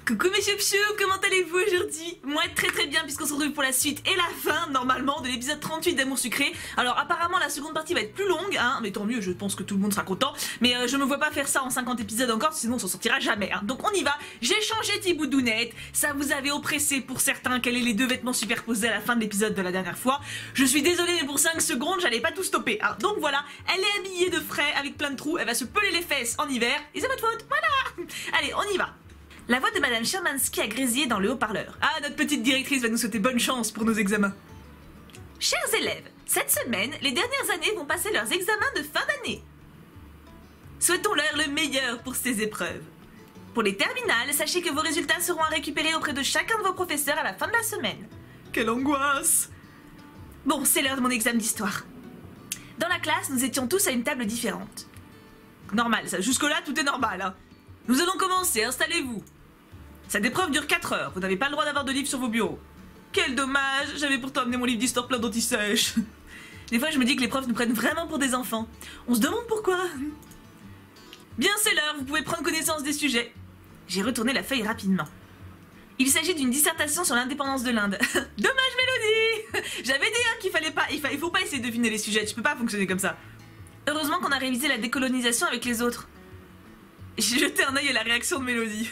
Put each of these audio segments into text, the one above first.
Coucou mes choups, comment allez-vous aujourd'hui? Moi très bien puisqu'on se retrouve pour la suite et la fin normalement de l'épisode 38 d'Amour Sucré. Alors apparemment la seconde partie va être plus longue hein, mais tant mieux, je pense que tout le monde sera content. Mais je me vois pas faire ça en 50 épisodes encore, sinon on s'en sortira jamais hein. Donc on y va, j'ai changé Thiboudounette, ça vous avait oppressé pour certains quels est les deux vêtements superposés à la fin de l'épisode de la dernière fois. Je suis désolée mais pour 5 secondes j'allais pas tout stopper hein. Donc voilà, elle est habillée de frais avec plein de trous, elle va se peler les fesses en hiver et c'est votre faute, voilà. Allez on y va. La voix de Madame Shermansky a grésillé dans le haut-parleur. Ah, notre petite directrice va nous souhaiter bonne chance pour nos examens. Chers élèves, cette semaine, les dernières années vont passer leurs examens de fin d'année. Souhaitons-leur le meilleur pour ces épreuves. Pour les terminales, sachez que vos résultats seront à récupérer auprès de chacun de vos professeurs à la fin de la semaine. Quelle angoisse! Bon, c'est l'heure de mon examen d'histoire. Dans la classe, nous étions tous à une table différente. Normal, ça. Jusque-là, tout est normal, hein. Nous allons commencer, installez-vous. Cette épreuve dure 4 heures, vous n'avez pas le droit d'avoir de livres sur vos bureaux. Quel dommage, j'avais pourtant amené mon livre d'histoire plein d'anti-sèche. Des fois je me dis que les profs nous prennent vraiment pour des enfants. On se demande pourquoi. Bien c'est l'heure, vous pouvez prendre connaissance des sujets. J'ai retourné la feuille rapidement. Il s'agit d'une dissertation sur l'indépendance de l'Inde. Dommage Mélodie. J'avais dit hein, qu'il fallait pas, il faut pas essayer de deviner les sujets, tu peux pas fonctionner comme ça. Heureusement qu'on a révisé la décolonisation avec les autres. J'ai jeté un œil à la réaction de Mélodie.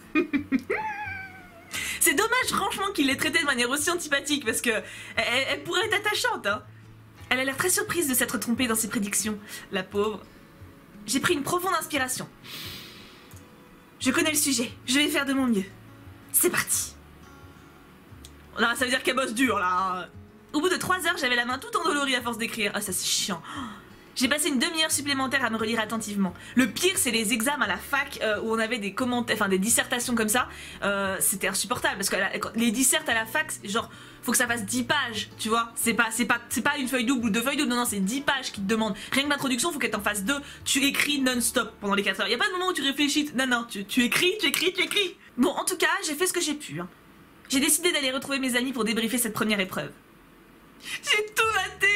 C'est dommage franchement qu'il l'ait traitée de manière aussi antipathique parce que elle pourrait être attachante hein. Elle a l'air très surprise de s'être trompée dans ses prédictions, la pauvre. J'ai pris une profonde inspiration. Je connais le sujet, je vais faire de mon mieux. C'est parti. Là ça veut dire qu'elle bosse dur là. Au bout de 3 heures j'avais la main tout endolorie à force d'écrire. Ah ça c'est chiant. J'ai passé une demi-heure supplémentaire à me relire attentivement. Le pire, c'est les examens à la fac où on avait des commentaires, enfin des dissertations comme ça. C'était insupportable parce que les dissertes à la fac, genre, faut que ça fasse 10 pages, tu vois. C'est pas une feuille double ou 2 feuilles doubles, non, c'est 10 pages qui te demandent. Rien que l'introduction, faut qu'elle t'en fasse 2. Tu écris non-stop pendant les 4 heures. Y a pas de moment où tu réfléchis. Non, tu écris. Bon, en tout cas, j'ai fait ce que j'ai pu. Hein. J'ai décidé d'aller retrouver mes amis pour débriefer cette première épreuve. J'ai tout raté.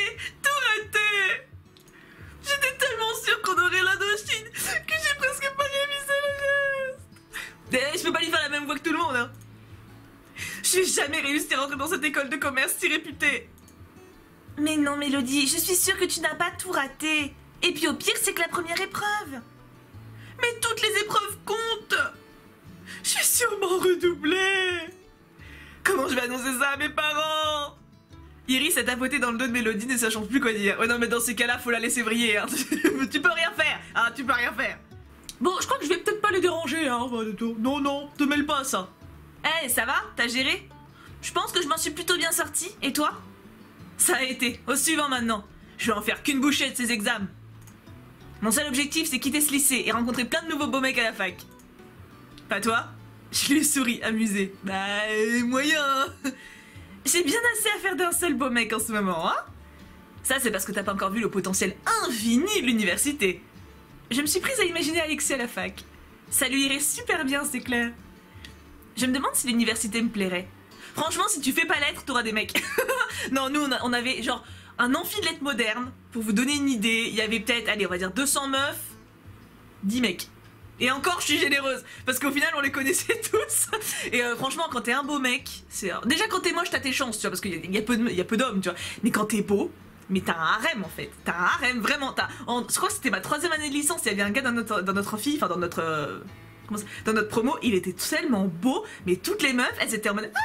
J'étais tellement sûre qu'on aurait l'Indochine que j'ai presque pas révisé le geste. Je peux pas lui faire la même voix que tout le monde, hein. J'ai jamais réussi à rentrer dans cette école de commerce si réputée. Mais non, Mélodie, je suis sûre que tu n'as pas tout raté. Et puis au pire, c'est que la première épreuve. Mais toutes les épreuves comptent. Je suis sûrement redoublée. Comment je vais annoncer ça à mes parents? Iris a tapoté dans le dos de Mélodie ne sachant plus quoi dire. Ouais non mais dans ces cas-là faut la laisser vriller hein. Tu peux rien faire hein, tu peux rien faire. Bon je crois que je vais peut-être pas les déranger hein. Non, te mêle pas à ça. Eh hey, ça va? T'as géré? Je pense que je m'en suis plutôt bien sortie. Et toi? Ça a été. Au suivant maintenant. Je vais en faire qu'une bouchée de ces examens. Mon seul objectif c'est quitter ce lycée et rencontrer plein de nouveaux beaux mecs à la fac. Pas toi? Je lui souris amusé. Bah moyen hein. J'ai bien assez à faire d'un seul beau mec en ce moment, hein? Ça, c'est parce que t'as pas encore vu le potentiel infini de l'université. Je me suis prise à imaginer Alexis à la fac. Ça lui irait super bien, c'est clair. Je me demande si l'université me plairait. Franchement, si tu fais pas lettres, t'auras des mecs. Non, nous, on avait genre un amphi de lettres modernes. Pour vous donner une idée, il y avait peut-être, allez, on va dire 200 meufs, 10 mecs. Et encore, je suis généreuse, parce qu'au final, on les connaissait tous. Et franchement, quand t'es un beau mec, c'est... Déjà, quand t'es moche, t'as tes chances, tu vois, parce qu'il y a peu d'hommes, tu vois. Mais quand t'es beau, mais t'as un harem, en fait. T'as un harem, vraiment. Je crois que c'était ma 3e année de licence, il y avait un gars dans notre amphi, enfin, dans notre promo, il était tellement beau, mais toutes les meufs, elles étaient en mode...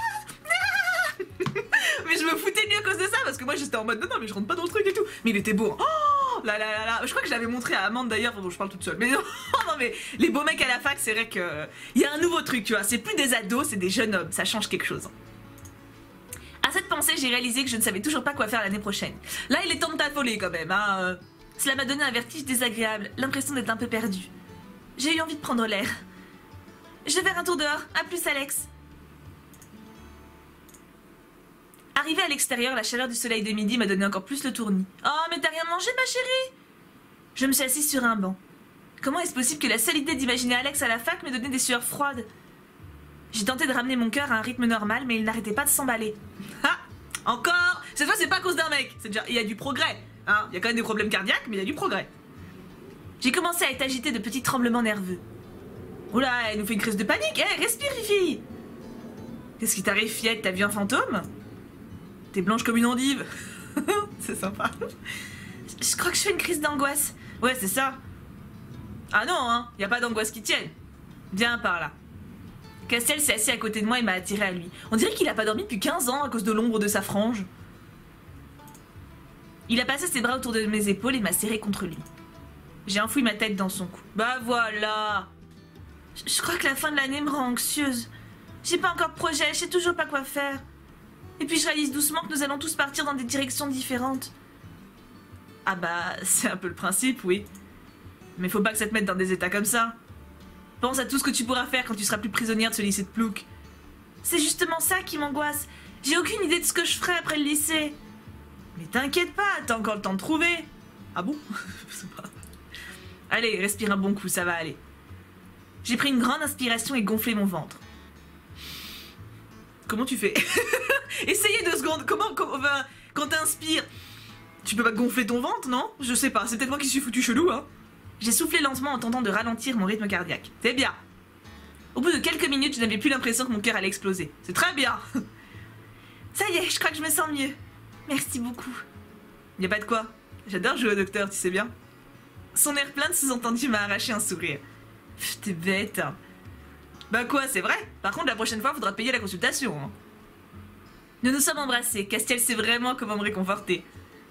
Mais je me foutais de lui à cause de ça, parce que moi, j'étais en mode, non, mais je rentre pas dans le truc et tout. Mais il était beau. Oh là. Je crois que je l'avais montré à Amande d'ailleurs, bon, je parle toute seule. Mais non, non, mais les beaux mecs à la fac, c'est vrai que il y a un nouveau truc, tu vois. C'est plus des ados, c'est des jeunes hommes. Ça change quelque chose. À cette pensée, j'ai réalisé que je ne savais toujours pas quoi faire l'année prochaine. Là, il est temps de t'affoler quand même. Hein. Cela m'a donné un vertige désagréable, l'impression d'être un peu perdue. J'ai eu envie de prendre l'air. Je vais faire un tour dehors. À plus, Alex. Arrivé à l'extérieur, la chaleur du soleil de midi m'a donné encore plus le tournis. Oh, mais t'as rien mangé, ma chérie? Je me suis assise sur un banc. Comment est-ce possible que la seule idée d'imaginer Alex à la fac m'ait donné des sueurs froides? J'ai tenté de ramener mon cœur à un rythme normal, mais il n'arrêtait pas de s'emballer. Ah! Encore! Cette fois, c'est pas à cause d'un mec. C'est déjà... Il y a du progrès. Hein? Il y a quand même des problèmes cardiaques, mais il y a du progrès. J'ai commencé à être agitée de petits tremblements nerveux. Oula, elle nous fait une crise de panique. Hé, respire, Fifi. Qu'est-ce qui t'arrive, fillette? T'as vu un fantôme? T'es blanche comme une endive. C'est sympa. Je crois que je fais une crise d'angoisse. Ouais, c'est ça. Ah non, hein, y a pas d'angoisse qui tienne. Viens par là. Castiel s'est assis à côté de moi et m'a attiré à lui. On dirait qu'il a pas dormi depuis 15 ans à cause de l'ombre de sa frange. Il a passé ses bras autour de mes épaules et m'a serré contre lui. J'ai enfoui ma tête dans son cou. Bah voilà. Je crois que la fin de l'année me rend anxieuse. J'ai pas encore de projet, je sais toujours pas quoi faire. Et puis je réalise doucement que nous allons tous partir dans des directions différentes. Ah bah, c'est un peu le principe, oui. Mais faut pas que ça te mette dans des états comme ça. Pense à tout ce que tu pourras faire quand tu seras plus prisonnière de ce lycée de plouc. C'est justement ça qui m'angoisse. J'ai aucune idée de ce que je ferai après le lycée. Mais t'inquiète pas, t'as encore le temps de trouver. Ah bon? Allez, respire un bon coup, ça va aller. J'ai pris une grande inspiration et gonflé mon ventre. Comment tu fais? Essayez 2 secondes. Enfin, quand t'inspires, tu peux pas gonfler ton ventre, non? Je sais pas, c'est peut-être moi qui suis foutu chelou, hein. J'ai soufflé lentement en tentant de ralentir mon rythme cardiaque. C'est bien. Au bout de quelques minutes, je n'avais plus l'impression que mon cœur allait exploser. C'est très bien. Ça y est, je crois que je me sens mieux. Merci beaucoup. Y a pas de quoi. J'adore jouer au docteur, tu sais bien. Son air plein de sous-entendu m'a arraché un sourire. Pff, t'es bête. Hein. Bah quoi, c'est vrai. Par contre, la prochaine fois, faudra payer la consultation. Hein. Nous nous sommes embrassés. Castiel sait vraiment comment me réconforter.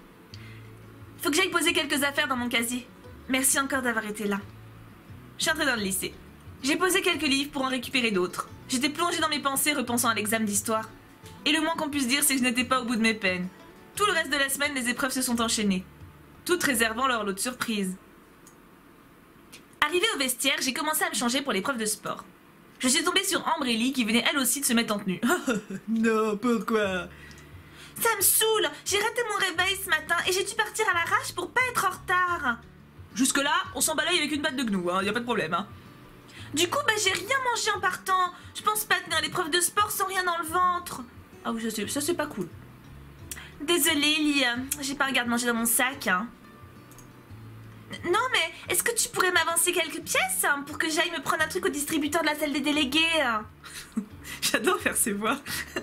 Faut que j'aille poser quelques affaires dans mon casier. Merci encore d'avoir été là. Je suis entrée dans le lycée. J'ai posé quelques livres pour en récupérer d'autres. J'étais plongée dans mes pensées repensant à l'examen d'histoire. Et le moins qu'on puisse dire, c'est que je n'étais pas au bout de mes peines. Tout le reste de la semaine, les épreuves se sont enchaînées. Toutes réservant leur lot de surprises. Arrivée au vestiaire, j'ai commencé à me changer pour l'épreuve de sport. Je suis tombée sur Ambre et Lee qui venaient elles aussi de se mettre en tenue. Non, pourquoi? Ça me saoule. J'ai raté mon réveil ce matin et j'ai dû partir à l'arrache pour pas être en retard. Jusque-là, on s'embalaye avec une batte de gnou, hein, y a pas de problème. Hein. Du coup, bah, j'ai rien mangé en partant. Je pense pas tenir l'épreuve de sport sans rien dans le ventre. Ah oui, ça c'est pas cool. Désolée, Lee, j'ai pas un garde-manger dans mon sac. Hein. Non, mais est-ce que tu pourrais m'avancer quelques pièces hein, pour que j'aille me prendre un truc au distributeur de la salle des délégués hein. J'adore faire ces voix.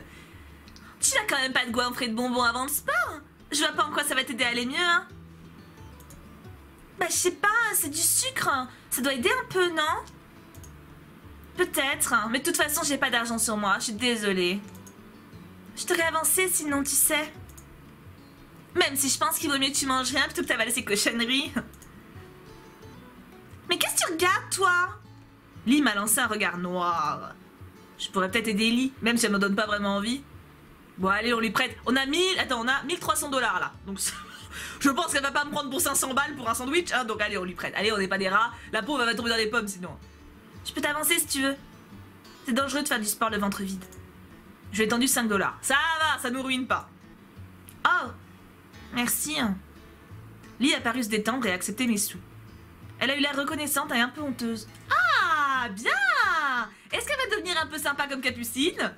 Tu n'as quand même pas de goinfre et de bonbons avant le sport. Je vois pas en quoi ça va t'aider à aller mieux. Hein. Bah, je sais pas, c'est du sucre. Ça doit aider un peu, non? Peut-être, mais de toute façon, j'ai pas d'argent sur moi. Je suis désolée. Je t'aurais avancé sinon, tu sais. Même si je pense qu'il vaut mieux que tu manges rien plutôt que t'avales ces cochonneries. Mais qu'est-ce que tu regardes, toi? Lee m'a lancé un regard noir. Je pourrais peut-être aider Lee, même si elle me donne pas vraiment envie. Bon, allez, on lui prête. On a 1300 $ là. Donc, je pense qu'elle va pas me prendre pour 500 balles pour un sandwich. Hein, donc, allez, on lui prête. Allez, on n'est pas des rats. La pauvre, elle va tomber dans les pommes sinon. Je peux t'avancer si tu veux. C'est dangereux de faire du sport le ventre vide. Je lui ai tendu 5 $. Ça va, ça nous ruine pas. Oh, merci. Lee a paru se détendre et accepter mes sous. Elle a eu l'air reconnaissante et un peu honteuse. Ah, bien! Est-ce qu'elle va devenir un peu sympa comme Capucine?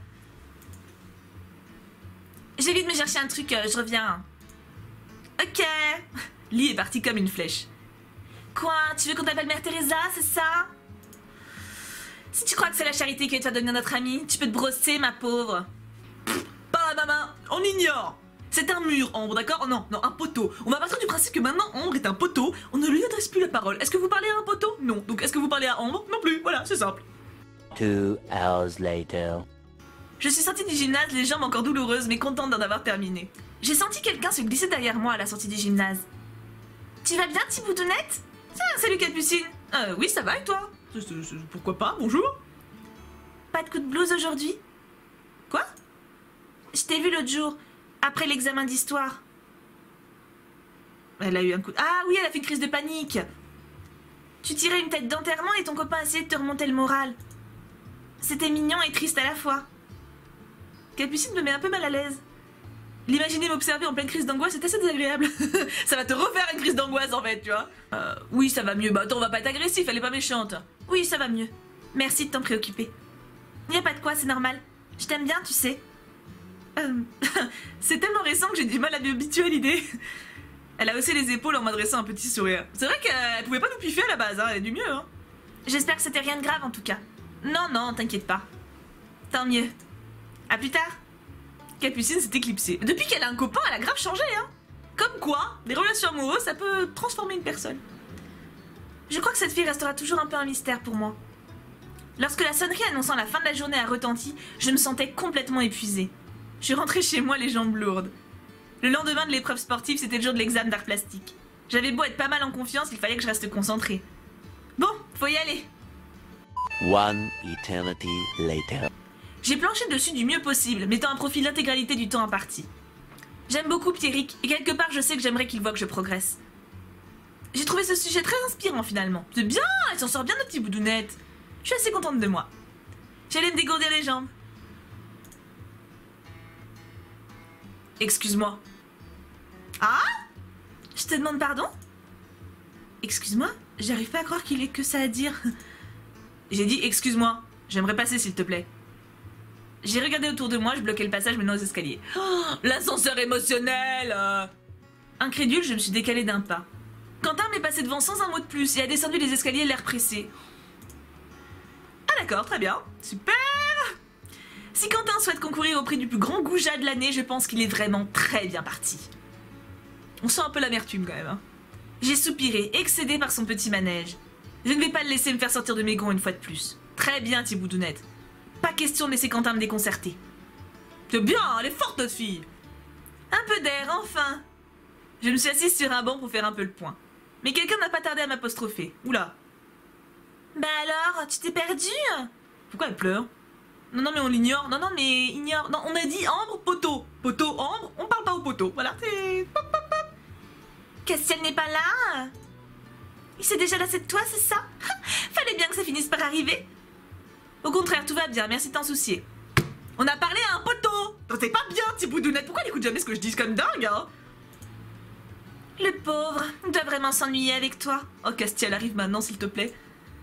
J'ai vite me chercher un truc, je reviens. Ok. Lee est partie comme une flèche. Quoi? Tu veux qu'on t'appelle Mère Teresa, c'est ça? Si tu crois que c'est la charité qui va te faire devenir notre amie, tu peux te brosser, ma pauvre. Pas ma main, on ignore. C'est un mur, Ambre, d'accord? Non, un poteau. On va partir du principe que maintenant Ambre est un poteau, on ne lui adresse plus la parole. Est-ce que vous parlez à un poteau? Non. Donc est-ce que vous parlez à Ambre? Non plus, voilà, c'est simple. 2 hours later. Je suis sortie du gymnase, les jambes encore douloureuses, mais contente d'en avoir terminé. J'ai senti quelqu'un se glisser derrière moi à la sortie du gymnase. Tu vas bien, petit boudounette? Tiens, salut Capucine. Oui, ça va et toi? Pourquoi pas, bonjour. Pas de coup de blues aujourd'hui? Quoi? Je t'ai vu l'autre jour, après l'examen d'histoire. Elle a eu un coup... Ah oui, elle a fait une crise de panique. Tu tirais une tête d'enterrement et ton copain a essayé de te remonter le moral. C'était mignon et triste à la fois. Capucine me met un peu mal à l'aise. L'imaginer m'observer en pleine crise d'angoisse c'est assez désagréable. Ça va te refaire une crise d'angoisse en fait, tu vois. Oui, ça va mieux. Bah attends, on va pas être agressif, elle est pas méchante. Oui, ça va mieux. Merci de t'en préoccuper. Y a pas de quoi, c'est normal. Je t'aime bien, tu sais. C'est tellement récent que j'ai du mal à m'habituer à l'idée. Elle a haussé les épaules en m'adressant un petit sourire. C'est vrai qu'elle pouvait pas nous piffer à la base, hein, elle est du mieux. Hein. J'espère que c'était rien de grave en tout cas. Non, non, t'inquiète pas. Tant mieux. À plus tard. Capucine s'est éclipsée. Depuis qu'elle a un copain, elle a grave changé, hein. Comme quoi, des relations amoureuses, ça peut transformer une personne. Je crois que cette fille restera toujours un peu un mystère pour moi. Lorsque la sonnerie annonçant la fin de la journée a retenti, je me sentais complètement épuisée. Je suis rentrée chez moi les jambes lourdes. Le lendemain de l'épreuve sportive, c'était le jour de l'examen d'art plastique. J'avais beau être pas mal en confiance, il fallait que je reste concentrée. Bon, faut y aller. One eternity later. J'ai planché dessus du mieux possible, mettant à profit l'intégralité du temps imparti. J'aime beaucoup Pierrick, et quelque part je sais que j'aimerais qu'il voit que je progresse. J'ai trouvé ce sujet très inspirant finalement. C'est bien, elle s'en sort bien notre petit boudounette. Je suis assez contente de moi. J'allais me dégourdir les jambes. Excuse-moi. Ah? Je te demande pardon? Excuse-moi, j'arrive pas à croire qu'il ait que ça à dire. J'ai dit excuse-moi, j'aimerais passer s'il te plaît. J'ai regardé autour de moi, je bloquais le passage menant aux escaliers. Oh, l'ascenseur émotionnel! Incrédule, je me suis décalée d'un pas. Quentin m'est passé devant sans un mot de plus et a descendu les escaliers l'air pressé. Ah d'accord, très bien, super! Si Quentin souhaite concourir au prix du plus grand goujat de l'année, je pense qu'il est vraiment très bien parti. On sent un peu l'amertume quand même. Hein. J'ai soupiré, excédé par son petit manège. Je ne vais pas le laisser me faire sortir de mes gonds une fois de plus. Très bien, Thiboudounette. Pas question de laisser Quentin me déconcerter. C'est bien, elle est forte notre fille. Un peu d'air, enfin. Je me suis assise sur un banc pour faire un peu le point. Mais quelqu'un n'a pas tardé à m'apostropher. Oula. Bah alors, tu t'es perdue? Pourquoi elle pleure? Non, non, mais on l'ignore. Non, non, mais ignore. Non, on a dit ambre, poteau. Poteau, ambre, on parle pas au poteau. Voilà, c'est... Pop, pop, pop. Castiel n'est pas là? Il s'est déjà lassé de toi, c'est ça? Fallait bien que ça finisse par arriver. Au contraire, tout va bien, merci de t'en soucier. On a parlé à un poteau. C'est pas bien, petit boudounette. Pourquoi il écoute jamais ce que je dis comme dingue, hein? Le pauvre, il doit vraiment s'ennuyer avec toi. Oh, Castiel, arrive maintenant, s'il te plaît.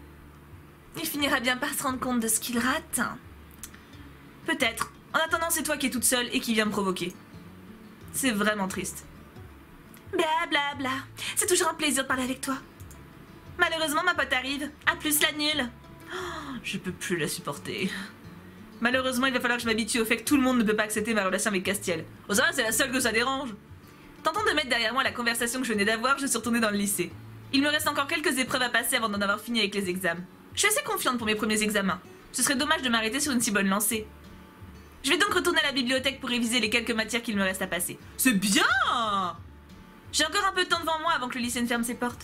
Il finira bien par se rendre compte de ce qu'il rate. Peut-être. En attendant, c'est toi qui es toute seule et qui viens me provoquer. C'est vraiment triste. Bla bla bla. C'est toujours un plaisir de parler avec toi. Malheureusement, ma pote arrive. À plus la nulle. Oh, je peux plus la supporter. Malheureusement, il va falloir que je m'habitue au fait que tout le monde ne peut pas accepter ma relation avec Castiel. Oh ça va, c'est la seule que ça dérange. Tentant de mettre derrière moi la conversation que je venais d'avoir, je suis retournée dans le lycée. Il me reste encore quelques épreuves à passer avant d'en avoir fini avec les examens. Je suis assez confiante pour mes premiers examens. Ce serait dommage de m'arrêter sur une si bonne lancée. Je vais donc retourner à la bibliothèque pour réviser les quelques matières qu'il me reste à passer. C'est bien! J'ai encore un peu de temps devant moi avant que le lycée ne ferme ses portes.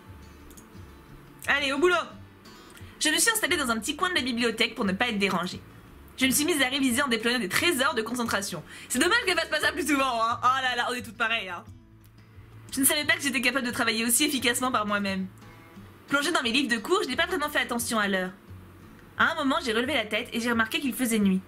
Allez, au boulot! Je me suis installée dans un petit coin de la bibliothèque pour ne pas être dérangée. Je me suis mise à réviser en déployant des trésors de concentration. C'est dommage qu'elle fasse pas ça plus souvent, hein. Oh là là, on est toutes pareilles, hein. Je ne savais pas que j'étais capable de travailler aussi efficacement par moi-même. Plongée dans mes livres de cours, je n'ai pas vraiment fait attention à l'heure. À un moment, j'ai relevé la tête et j'ai remarqué qu'il faisait nuit.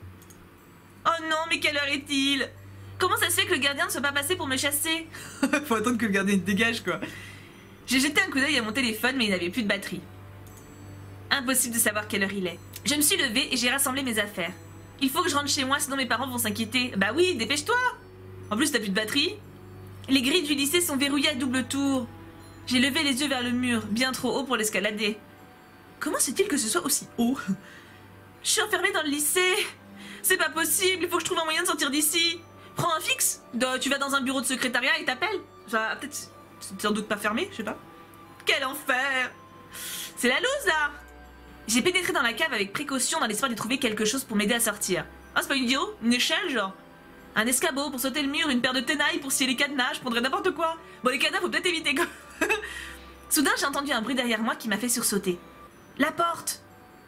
Oh non, mais quelle heure est-il? Comment ça se fait que le gardien ne soit pas passé pour me chasser? Faut attendre que le gardien dégage, quoi. J'ai jeté un coup d'œil à mon téléphone, mais il n'avait plus de batterie. Impossible de savoir quelle heure il est. Je me suis levée et j'ai rassemblé mes affaires. Il faut que je rentre chez moi, sinon mes parents vont s'inquiéter. Bah oui, dépêche-toi! En plus, t'as plus de batterie? Les grilles du lycée sont verrouillées à double tour. J'ai levé les yeux vers le mur, bien trop haut pour l'escalader. Comment se fait-il que ce soit aussi haut? Je suis enfermée dans le lycée. C'est pas possible, il faut que je trouve un moyen de sortir d'ici. Prends un fixe. Tu vas dans un bureau de secrétariat et t'appelles. Peut-être, c'est sans doute pas fermé, je sais pas. Quel enfer! C'est la loose, là! J'ai pénétré dans la cave avec précaution dans l'espoir d'y trouver quelque chose pour m'aider à sortir. Ah, c'est pas idiot? Une échelle, genre? Un escabeau pour sauter le mur, une paire de tenailles pour scier les cadenas, je prendrais n'importe quoi. Bon, les cadenas, faut peut-être éviter, quoi. Soudain, j'ai entendu un bruit derrière moi qui m'a fait sursauter. La porte!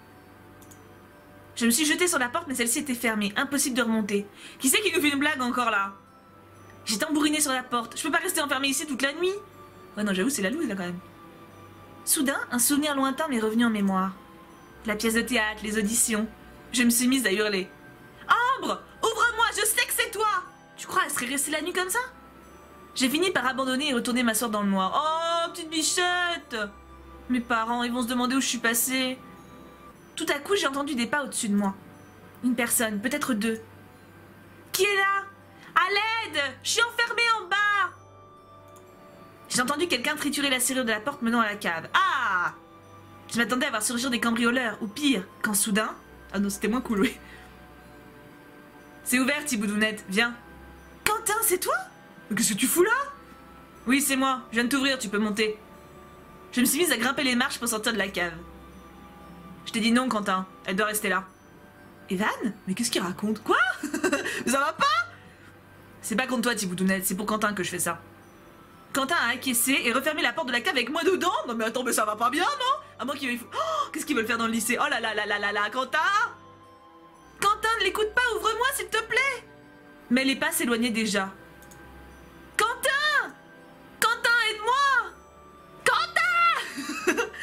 Je me suis jetée sur la porte, mais celle-ci était fermée. Impossible de remonter. Qui c'est qui nous fait une blague encore, là? J'ai tambouriné sur la porte. Je peux pas rester enfermée ici toute la nuit. Ouais, non, j'avoue, c'est la loose, là, quand même. Soudain, un souvenir lointain m'est revenu en mémoire. La pièce de théâtre, les auditions. Je me suis mise à hurler. Ambre! Ouvre-moi, je sais que c'est toi! Tu crois elle serait restée la nuit comme ça? J'ai fini par abandonner et retourner m'asseoir dans le noir. Oh, petite bichette! Mes parents, ils vont se demander où je suis passée. Tout à coup, j'ai entendu des pas au-dessus de moi. Une personne, peut-être deux. Qui est là? À l'aide! Je suis enfermée en bas! J'ai entendu quelqu'un triturer la serrure de la porte menant à la cave. Ah! Je m'attendais à voir surgir des cambrioleurs, ou pire, quand soudain... Ah non, c'était moins cool, oui. C'est ouvert, Thiboudounette, viens. Quentin, c'est toi? Mais qu'est-ce que tu fous là? Oui, c'est moi, je viens de t'ouvrir, tu peux monter. Je me suis mise à grimper les marches pour sortir de la cave. Je t'ai dit non, Quentin, elle doit rester là. Evan? Mais qu'est-ce qu'il raconte? Quoi? Ça va pas? C'est pas contre toi, Thiboudounette, c'est pour Quentin que je fais ça. Quentin a acquiescé et refermé la porte de la cave avec moi dedans. Non mais attends, mais ça va pas bien, non? À moins qu'il veuille... Oh, qu'est-ce qu'ils veulent faire dans le lycée? Oh là là là là là là, Quentin! Quentin, ne l'écoute pas, ouvre-moi s'il te plaît! Mais les pas s'éloignaient déjà. Quentin! Quentin, aide-moi! Quentin!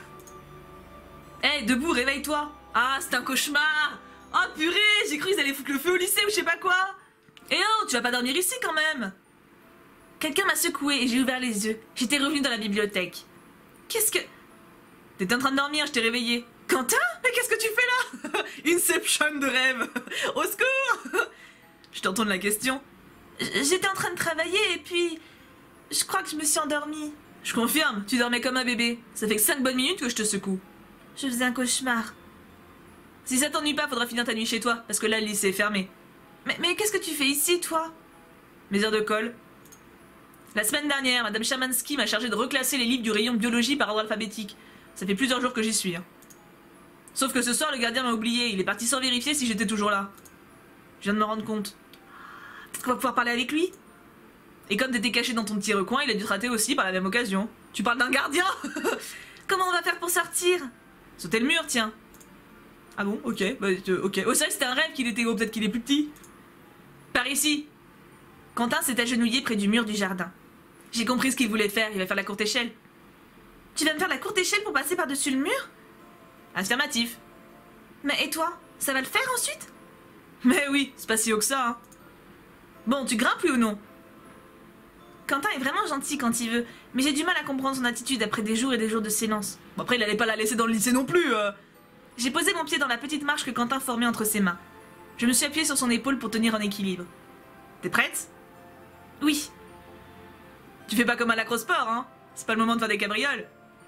Hé, debout, réveille-toi! Ah, c'est un cauchemar! Oh purée, j'ai cru qu'ils allaient foutre le feu au lycée ou je sais pas quoi! Eh oh, tu vas pas dormir ici quand même! Quelqu'un m'a secoué et j'ai ouvert les yeux. J'étais revenue dans la bibliothèque. Qu'est-ce que... T'étais en train de dormir, je t'ai réveillé. Quentin? Mais qu'est-ce que tu fais là? Inception de rêve. Au secours! Je t'entends de la question. J'étais en train de travailler et puis... Je crois que je me suis endormie. Je confirme, tu dormais comme un bébé. Ça fait que 5 bonnes minutes que je te secoue. Je faisais un cauchemar. Si ça t'ennuie pas, faudra finir ta nuit chez toi, parce que là le lycée est fermé. Mais qu'est-ce que tu fais ici, toi? Mes heures de colle. La semaine dernière, Madame Chamansky m'a chargé de reclasser les livres du rayon biologie par ordre alphabétique. Ça fait plusieurs jours que j'y suis. Hein. Sauf que ce soir, le gardien m'a oublié. Il est parti sans vérifier si j'étais toujours là. Je viens de me rendre compte. Peut-être qu'on va pouvoir parler avec lui. Et comme t'étais caché dans ton petit recoin, il a dû te rater aussi par la même occasion. Tu parles d'un gardien? Comment on va faire pour sortir? Sauter le mur, tiens. Ah bon? Ok. Bah, ok. Oh, c'est vrai que c'était un rêve qu'il était gros. Peut-être qu'il est plus petit. Par ici. Quentin s'est agenouillé près du mur du jardin. J'ai compris ce qu'il voulait faire. Il va faire la courte échelle. Tu vas me faire la courte échelle pour passer par-dessus le mur? Affirmatif. Mais et toi? Ça va le faire ensuite? Mais oui, c'est pas si haut que ça, hein. Bon, tu grimpes lui ou non? Quentin est vraiment gentil quand il veut, mais j'ai du mal à comprendre son attitude après des jours et des jours de silence. Bon, après, il allait pas la laisser dans le lycée non plus. J'ai posé mon pied dans la petite marche que Quentin formait entre ses mains. Je me suis appuyée sur son épaule pour tenir en équilibre. T'es prête? Oui. Tu fais pas comme à l'acrosport, hein? C'est pas le moment de faire des cabrioles.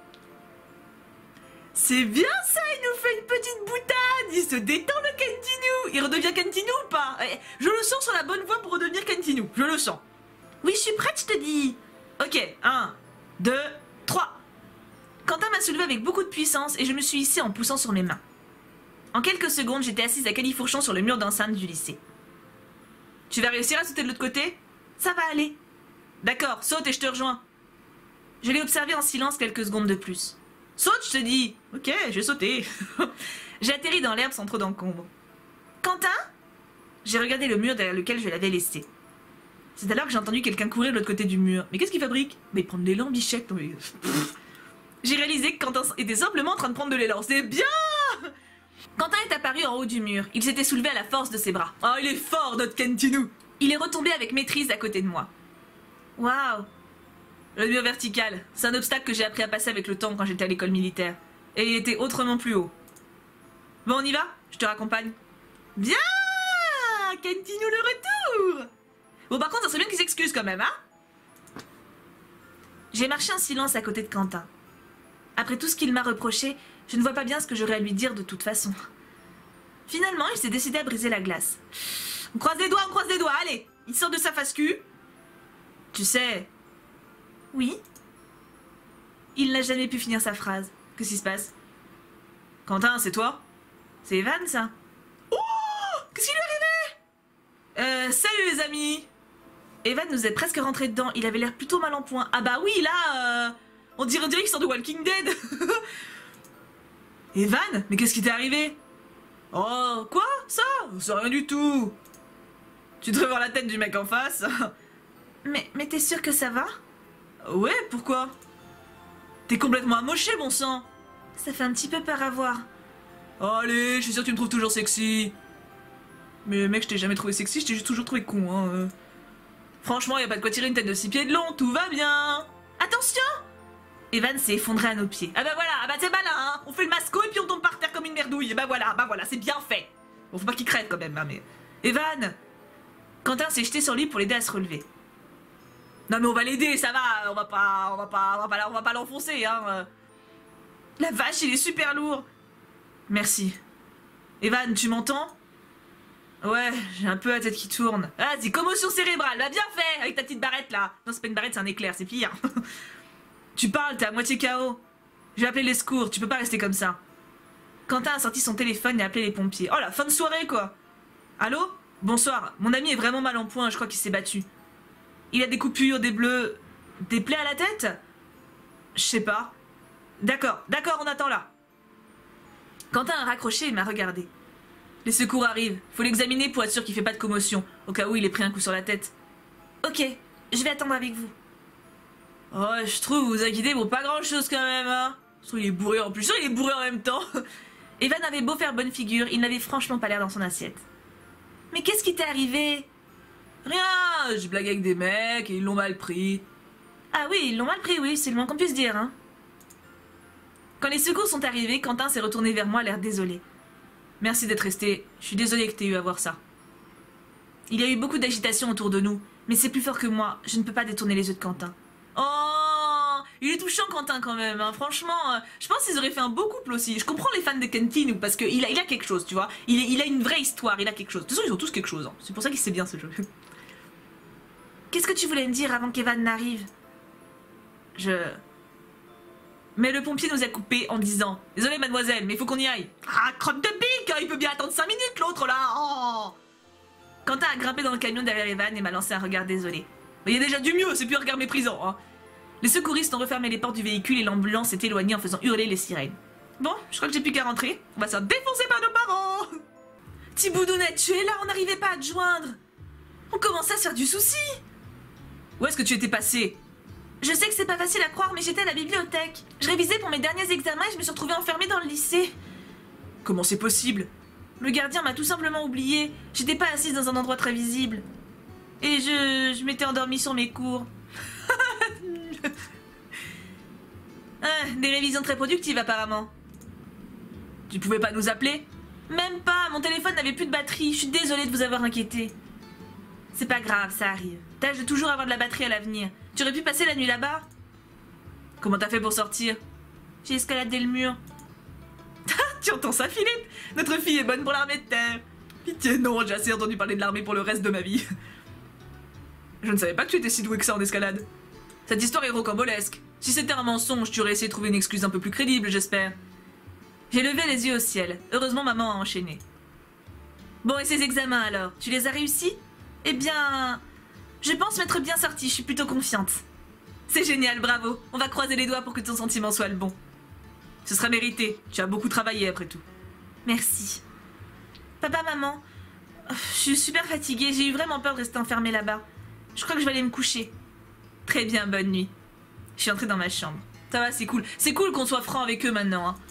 C'est bien ça, il nous fait une petite boutade. Il se détend le Kentinou. Il redevient Kentinou ou pas? Je le sens sur la bonne voie pour redevenir Kentinou. Je le sens. Oui, je suis prête, je te dis. Ok, 1, 2, 3. Quentin m'a soulevé avec beaucoup de puissance et je me suis hissée en poussant sur mes mains. En quelques secondes, j'étais assise à califourchon sur le mur d'enceinte du lycée. Tu vas réussir à sauter de l'autre côté? Ça va aller. D'accord, saute et je te rejoins. Je l'ai observé en silence quelques secondes de plus. Saute, je te dis. Ok, je vais sauter. J'ai atterri dans l'herbe sans trop d'encombre. Quentin? J'ai regardé le mur derrière lequel je l'avais laissé. C'est alors que j'ai entendu quelqu'un courir de l'autre côté du mur. Mais qu'est-ce qu'il fabrique? Mais prendre de l'élan, bichette. Mais... J'ai réalisé que Quentin était simplement en train de prendre de l'élan. C'est bien! Quentin est apparu en haut du mur. Il s'était soulevé à la force de ses bras. Oh, il est fort, notre Kentinou! Il est retombé avec maîtrise à côté de moi. Waouh! Le mur vertical, c'est un obstacle que j'ai appris à passer avec le temps quand j'étais à l'école militaire. Et il était autrement plus haut. Bon, on y va? Je te raccompagne. Bien! Kentinou le retour! Bon, par contre, ça serait bien qu'il s'excuse quand même, hein? J'ai marché en silence à côté de Quentin. Après tout ce qu'il m'a reproché, je ne vois pas bien ce que j'aurais à lui dire de toute façon. Finalement, il s'est décidé à briser la glace. On croise les doigts, allez! Il sort de sa face-cul. Tu sais... Oui? Il n'a jamais pu finir sa phrase. Qu'est-ce qui se passe? Quentin, c'est toi? C'est Evan, ça? Oh! Qu'est-ce qui lui est arrivé? Salut les amis! Evan nous est presque rentré dedans. Il avait l'air plutôt mal en point. Ah bah oui, là... On dirait qu'il sort de Walking Dead. Evan? Mais qu'est-ce qui t'est arrivé? Oh, quoi? Ça? C'est rien du tout. Tu devrais voir la tête du mec en face. Mais t'es sûr que ça va? Ouais, pourquoi? T'es complètement amoché, bon sang. Ça fait un petit peu peur à voir. Oh, allez, je suis sûr que tu me trouves toujours sexy. Mais mec, je t'ai jamais trouvé sexy, je t'ai juste toujours trouvé con, hein. Franchement, y a pas de quoi tirer une tête de 6 pieds de long, tout va bien. Attention! Evan s'est effondré à nos pieds. Ah bah voilà, ah bah c'est malin, hein. On fait le masco et puis on tombe par terre comme une merdouille. Bah voilà, c'est bien fait. Bon, faut pas qu'il crève quand même, hein, mais... Evan! Quentin s'est jeté sur lui pour l'aider à se relever. Non mais on va l'aider, ça va, on va pas l'enfoncer, hein. La vache, il est super lourd. Merci. Evan, tu m'entends? Ouais, j'ai un peu la tête qui tourne. Vas-y, commotion cérébrale, va bien fait, avec ta petite barrette là. Non, c'est pas une barrette, c'est un éclair, c'est pire. Tu parles, t'es à moitié KO. Je vais appeler les secours, tu peux pas rester comme ça. Quentin a sorti son téléphone et a appelé les pompiers. Oh, la fin de soirée, quoi. Allô? Bonsoir, mon ami est vraiment mal en point, je crois qu'il s'est battu. Il a des coupures, des bleus... Des plaies à la tête? Je sais pas. D'accord, on attend là. Quentin a raccroché et m'a regardé. Les secours arrivent, faut l'examiner pour être sûr qu'il fait pas de commotion, au cas où il ait pris un coup sur la tête. Ok, je vais attendre avec vous. Oh, je trouve, vous inquiétez pour pas grand chose quand même, hein. Je trouve il est bourré en plus, il est bourré en même temps. Evan avait beau faire bonne figure, il n'avait franchement pas l'air dans son assiette. Mais qu'est-ce qui t'est arrivé? Rien, je blague avec des mecs et ils l'ont mal pris. Ah oui, ils l'ont mal pris, oui, c'est le moins qu'on puisse dire, hein. Quand les secours sont arrivés, Quentin s'est retourné vers moi, l'air désolé. Merci d'être resté, je suis désolé que t'aies eu à voir ça. Il y a eu beaucoup d'agitation autour de nous, mais c'est plus fort que moi, je ne peux pas détourner les yeux de Quentin. Oh, il est touchant Quentin quand même, hein. Franchement, je pense qu'ils auraient fait un beau couple aussi. Je comprends les fans de Quentin parce qu'il a quelque chose, tu vois. Il a une vraie histoire, il a quelque chose. De toute façon, ils ont tous quelque chose, hein. C'est pour ça qu'il sait bien ce jeu. Qu'est-ce que tu voulais me dire avant qu'Evan n'arrive? Mais le pompier nous a coupés en disant « Désolé mademoiselle, mais il faut qu'on y aille. » Ah, crotte de pique, il peut bien attendre 5 minutes l'autre là. Oh. Quentin a grimpé dans le camion derrière Evan et m'a lancé un regard désolé. Mais il y a déjà du mieux, c'est plus un regard méprisant. Hein. Les secouristes ont refermé les portes du véhicule et l'ambulance s'est éloignée en faisant hurler les sirènes. Bon, je crois que j'ai plus qu'à rentrer. On va se faire défoncer par nos parents. Thiboudounette, tu es là, on n'arrivait pas à te joindre. On commençait à se faire du souci. Où est-ce que tu étais passé? Je sais que c'est pas facile à croire, mais j'étais à la bibliothèque. Je révisais pour mes derniers examens et je me suis retrouvée enfermée dans le lycée. Comment c'est possible? Le gardien m'a tout simplement oubliée. J'étais pas assise dans un endroit très visible. Et je m'étais endormie sur mes cours. Des révisions très productives apparemment. Tu pouvais pas nous appeler? Même pas, mon téléphone n'avait plus de batterie. Je suis désolée de vous avoir inquiété. C'est pas grave, ça arrive. Tâche de toujours avoir de la batterie à l'avenir. Tu aurais pu passer la nuit là-bas? Comment t'as fait pour sortir? J'ai escaladé le mur. Tu entends ça, Philippe? Notre fille est bonne pour l'armée de terre. Pitié, non, j'ai assez entendu parler de l'armée pour le reste de ma vie. Je ne savais pas que tu étais si doué que ça en escalade. Cette histoire est rocambolesque. Si c'était un mensonge, tu aurais essayé de trouver une excuse un peu plus crédible, j'espère. J'ai levé les yeux au ciel. Heureusement, maman a enchaîné. Bon, et ces examens alors? Tu les as réussis? Eh bien... Je pense m'être bien sortie, je suis plutôt confiante. C'est génial, bravo. On va croiser les doigts pour que ton sentiment soit le bon. Ce sera mérité, tu as beaucoup travaillé après tout. Merci. Papa, maman, je suis super fatiguée, j'ai eu vraiment peur de rester enfermée là-bas. Je crois que je vais aller me coucher. Très bien, bonne nuit. Je suis entrée dans ma chambre. Ça va, c'est cool. C'est cool qu'on soit franc avec eux maintenant, hein.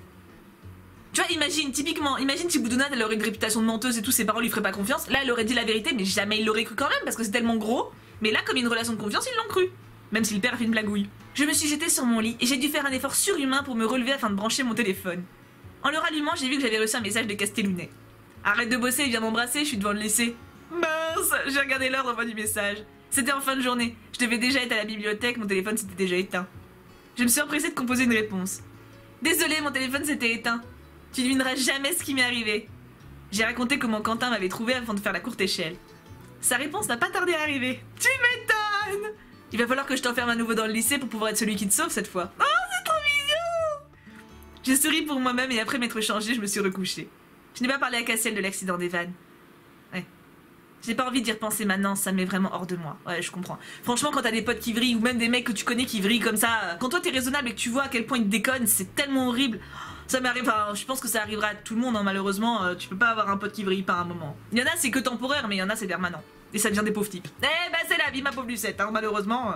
Tu vois, imagine, typiquement, imagine si Boudounade, elle aurait une réputation de menteuse et tout, ses parents lui feraient pas confiance. Là, elle aurait dit la vérité, mais jamais il l'aurait cru quand même, parce que c'est tellement gros. Mais là, comme il y a une relation de confiance, ils l'ont cru. Même si le père a fait une blagouille. Je me suis jetée sur mon lit et j'ai dû faire un effort surhumain pour me relever afin de brancher mon téléphone. En le rallumant, j'ai vu que j'avais reçu un message de Castellounet. Arrête de bosser, viens m'embrasser, je suis devant le lycée. Mince, j'ai regardé l'heure d'envoi du message. C'était en fin de journée. Je devais déjà être à la bibliothèque, mon téléphone s'était déjà éteint. Je me suis empressée de composer une réponse. Désolée, mon téléphone s'était éteint. Tu devineras jamais ce qui m'est arrivé. J'ai raconté comment Quentin m'avait trouvé avant de faire la courte échelle. Sa réponse n'a pas tardé à arriver. Tu m'étonnes! Il va falloir que je t'enferme à nouveau dans le lycée pour pouvoir être celui qui te sauve cette fois. Oh, c'est trop mignon! J'ai souri pour moi-même et après m'être changée, je me suis recouchée. Je n'ai pas parlé à Cassiel de l'accident d'Evan. Ouais. J'ai pas envie d'y repenser maintenant, ça me met vraiment hors de moi. Ouais, je comprends. Franchement, quand t'as des potes qui vrillent ou même des mecs que tu connais qui vrillent comme ça, quand toi t'es raisonnable et que tu vois à quel point ils te déconnent, c'est tellement horrible. Ça m'arrive, enfin, je pense que ça arrivera à tout le monde, hein, malheureusement. Tu peux pas avoir un pote qui vrille par un moment. Il y en a, c'est que temporaire, mais il y en a, c'est permanent. Et ça devient des pauvres types. Eh ben, c'est la vie, ma pauvre Lucette, hein, malheureusement.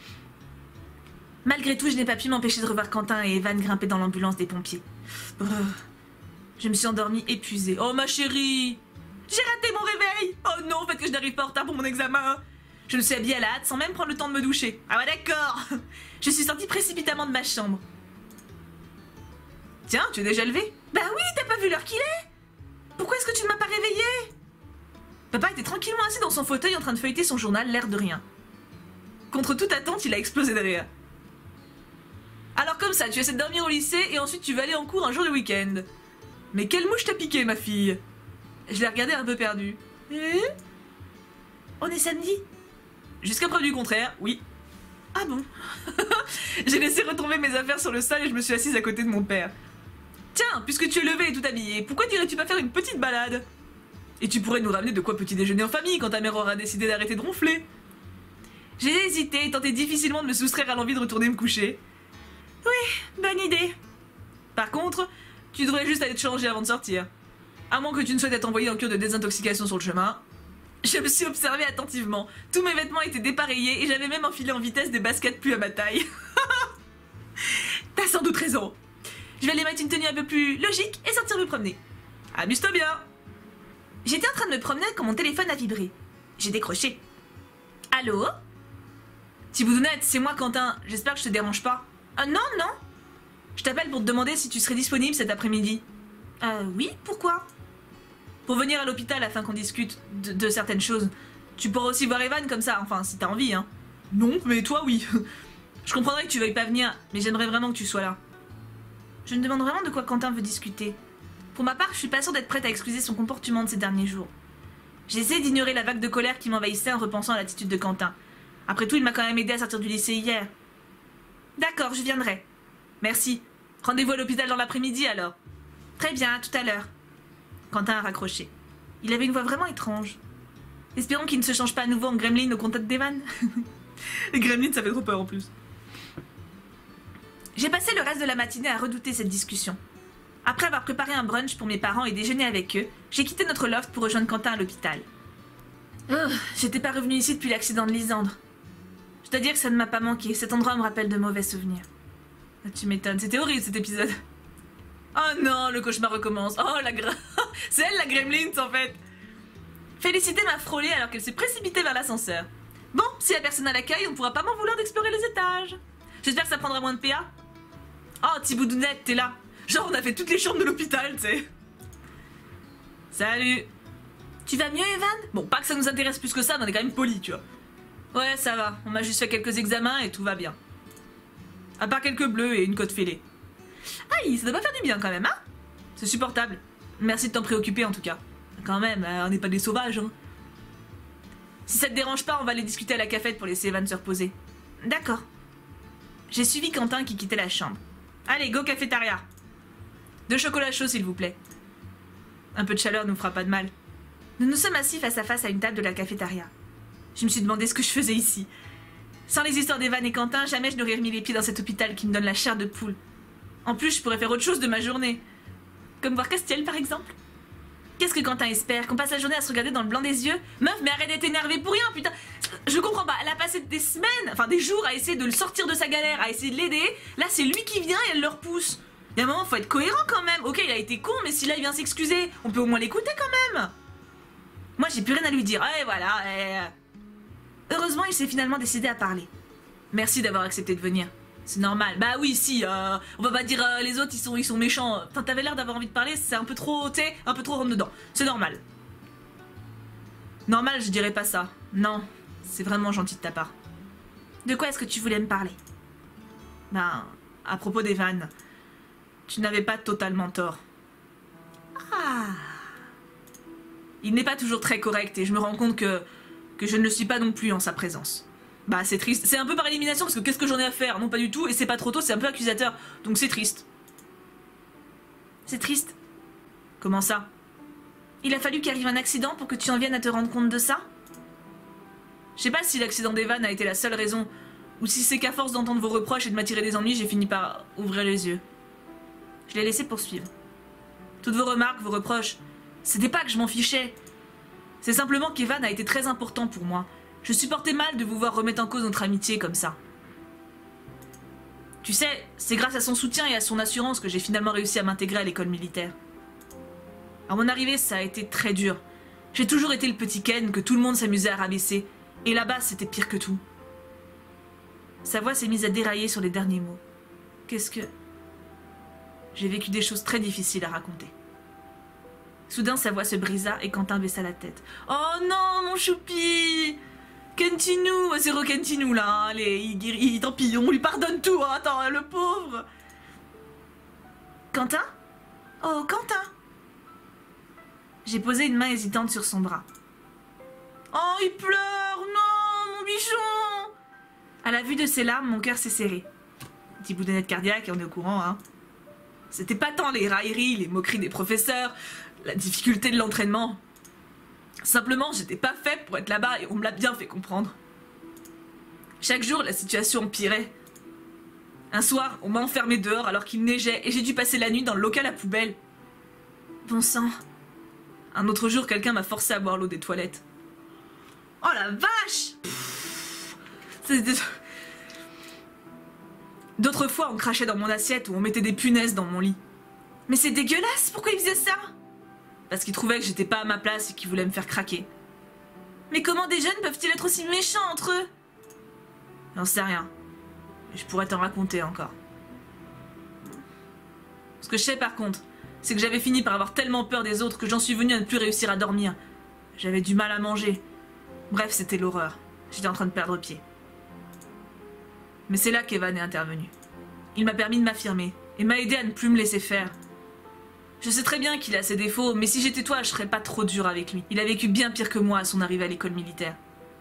Malgré tout, je n'ai pas pu m'empêcher de revoir Quentin et Evan grimper dans l'ambulance des pompiers. Je me suis endormie épuisée. Oh, ma chérie! J'ai raté mon réveil! Oh non, faites que je n'arrive pas en retard pour mon examen! Je me suis habillée à la hâte sans même prendre le temps de me doucher. Ah ouais, d'accord! Je suis sortie précipitamment de ma chambre. Tiens, tu es déjà levé? Bah oui, t'as pas vu l'heure qu'il est? Pourquoi est-ce que tu ne m'as pas réveillée? Papa était tranquillement assis dans son fauteuil en train de feuilleter son journal, l'air de rien. Contre toute attente, il a explosé de rire. Alors comme ça, tu essaies de dormir au lycée et ensuite tu vas aller en cours un jour le week-end. Mais quelle mouche t'a piqué, ma fille? Je l'ai regardée un peu perdue. On est samedi? Jusqu'à preuve du contraire, oui. Ah bon? J'ai laissé retomber mes affaires sur le sol et je me suis assise à côté de mon père. Tiens, puisque tu es levé et tout habillé, pourquoi n'irais-tu pas faire une petite balade? Et tu pourrais nous ramener de quoi petit déjeuner en famille quand ta mère aura décidé d'arrêter de ronfler. J'ai hésité et tenté difficilement de me soustraire à l'envie de retourner me coucher. Oui, bonne idée. Par contre, tu devrais juste aller te changer avant de sortir. À moins que tu ne souhaites être envoyé en cure de désintoxication sur le chemin. Je me suis observée attentivement. Tous mes vêtements étaient dépareillés et j'avais même enfilé en vitesse des baskets plus à ma taille. T'as sans doute raison. Je vais aller mettre une tenue un peu plus logique et sortir me promener. Amuse-toi bien. J'étais en train de me promener quand mon téléphone a vibré. J'ai décroché. Allô? Thiboudounette, c'est moi Quentin. J'espère que je te dérange pas. Non, non. Je t'appelle pour te demander si tu serais disponible cet après-midi. Oui, pourquoi? Pour venir à l'hôpital afin qu'on discute de certaines choses. Tu pourras aussi voir Evan comme ça, enfin, si t'as envie, hein. Non, mais toi, oui. Je comprendrais que tu veuilles pas venir, mais j'aimerais vraiment que tu sois là. Je me demande vraiment de quoi Quentin veut discuter. Pour ma part, je suis pas sûre d'être prête à excuser son comportement de ces derniers jours. J'essaie d'ignorer la vague de colère qui m'envahissait en repensant à l'attitude de Quentin. Après tout, il m'a quand même aidé à sortir du lycée hier. D'accord, je viendrai. Merci. Rendez-vous à l'hôpital dans l'après-midi alors. Très bien, à tout à l'heure. Quentin a raccroché. Il avait une voix vraiment étrange. Espérons qu'il ne se change pas à nouveau en gremlin au contact d'Evan. Les gremlins, ça fait trop peur en plus. J'ai passé le reste de la matinée à redouter cette discussion. Après avoir préparé un brunch pour mes parents et déjeuné avec eux, j'ai quitté notre loft pour rejoindre Quentin à l'hôpital. J'étais pas revenue ici depuis l'accident de Lysandre. Je dois dire que ça ne m'a pas manqué. Cet endroit me rappelle de mauvais souvenirs. Tu m'étonnes, c'était horrible cet épisode. Oh non, le cauchemar recommence. Oh, c'est elle la gremlin en fait. Félicité m'a frôlé alors qu'elle s'est précipitée vers l'ascenseur. Bon, si la personne à l'accueil, on pourra pas m'en vouloir d'explorer les étages. J'espère que ça prendra moins de PA. Oh, Thiboudounette, t'es là. Genre, on a fait toutes les chambres de l'hôpital, tu sais. Salut. Tu vas mieux, Evan? Bon, pas que ça nous intéresse plus que ça, mais on est quand même polis, tu vois. Ouais, ça va. On m'a juste fait quelques examens et tout va bien. À part quelques bleus et une côte fêlée. Aïe, ça doit pas faire du bien quand même, hein? C'est supportable. Merci de t'en préoccuper en tout cas. Quand même, on n'est pas des sauvages, hein. Si ça te dérange pas, on va aller discuter à la cafette pour laisser Evan se reposer. D'accord. J'ai suivi Quentin qui quittait la chambre. Allez, go cafétéria. 2 chocolats chauds s'il vous plaît. Un peu de chaleur ne nous fera pas de mal. Nous nous sommes assis face à face à une table de la cafétéria. Je me suis demandé ce que je faisais ici. Sans les histoires d'Evan et Quentin, jamais je n'aurais remis les pieds dans cet hôpital qui me donne la chair de poule. En plus, je pourrais faire autre chose de ma journée. Comme voir Castiel, par exemple. Qu'est-ce que Quentin espère? Qu'on passe la journée à se regarder dans le blanc des yeux? Meuf, mais arrête d'être énervée pour rien, putain. Je comprends pas, elle a passé des semaines, enfin des jours à essayer de le sortir de sa galère, à essayer de l'aider. Là, c'est lui qui vient et elle le repousse. Il y a un moment, faut être cohérent quand même. Ok, il a été con, mais si là, il vient s'excuser, on peut au moins l'écouter quand même. Moi, j'ai plus rien à lui dire. Et voilà. Heureusement, il s'est finalement décidé à parler. Merci d'avoir accepté de venir. C'est normal. Bah oui, si, on va pas dire les autres, ils sont méchants. Enfin, t'avais l'air d'avoir envie de parler, c'est un peu trop, tu sais, un peu trop rentre dedans. C'est normal. Normal, je dirais pas ça. Non, c'est vraiment gentil de ta part. De quoi est-ce que tu voulais me parler? Ben, à propos d'Evan, tu n'avais pas totalement tort. Ah. Il n'est pas toujours très correct et je me rends compte que je ne le suis pas non plus en sa présence. Bah c'est triste, c'est un peu par élimination parce que qu'est-ce que j'en ai à faire? Non pas du tout, et c'est pas trop tôt, c'est un peu accusateur, donc c'est triste. C'est triste? Comment ça? Il a fallu qu'il arrive un accident pour que tu en viennes à te rendre compte de ça? Je sais pas si l'accident d'Evan a été la seule raison, ou si c'est qu'à force d'entendre vos reproches et de m'attirer des ennuis, j'ai fini par ouvrir les yeux. Je l'ai laissé poursuivre. Toutes vos remarques, vos reproches, c'était pas que je m'en fichais. C'est simplement qu'Evan a été très important pour moi. Je supportais mal de vous voir remettre en cause notre amitié comme ça. Tu sais, c'est grâce à son soutien et à son assurance que j'ai finalement réussi à m'intégrer à l'école militaire. À mon arrivée, ça a été très dur. J'ai toujours été le petit Ken que tout le monde s'amusait à rabaisser. Et là-bas, c'était pire que tout. Sa voix s'est mise à dérailler sur les derniers mots. Qu'est-ce que... J'ai vécu des choses très difficiles à raconter. Soudain, sa voix se brisa et Quentin baissa la tête. Oh non, mon choupi! Kentinou, c'est Kentinou là, allez, tant pis, on lui pardonne tout, hein, attends, le pauvre. Quentin? Oh, Quentin! J'ai posé une main hésitante sur son bras. Oh, il pleure! Non, mon bichon! À la vue de ses larmes, mon cœur s'est serré. Petit boudinette cardiaque, on est au courant, hein. C'était pas tant les railleries, les moqueries des professeurs, la difficulté de l'entraînement. Simplement, j'étais pas faite pour être là-bas et on me l'a bien fait comprendre. Chaque jour, la situation empirait. Un soir, on m'a enfermé dehors alors qu'il neigeait et j'ai dû passer la nuit dans le local à poubelle. Bon sang. Un autre jour, quelqu'un m'a forcé à boire l'eau des toilettes. Oh la vache! D'autres fois, on crachait dans mon assiette ou on mettait des punaises dans mon lit. Mais c'est dégueulasse! Pourquoi ils faisaient ça? Parce qu'ils trouvaient que j'étais pas à ma place et qu'ils voulaient me faire craquer. Mais comment des jeunes peuvent-ils être aussi méchants entre eux? J'en sais rien. Je pourrais t'en raconter encore. Ce que je sais par contre, c'est que j'avais fini par avoir tellement peur des autres que j'en suis venue à ne plus réussir à dormir. J'avais du mal à manger. Bref, c'était l'horreur. J'étais en train de perdre pied. Mais c'est là qu'Evan est intervenu. Il m'a permis de m'affirmer et m'a aidé à ne plus me laisser faire. Je sais très bien qu'il a ses défauts, mais si j'étais toi, je serais pas trop dur avec lui. Il a vécu bien pire que moi à son arrivée à l'école militaire.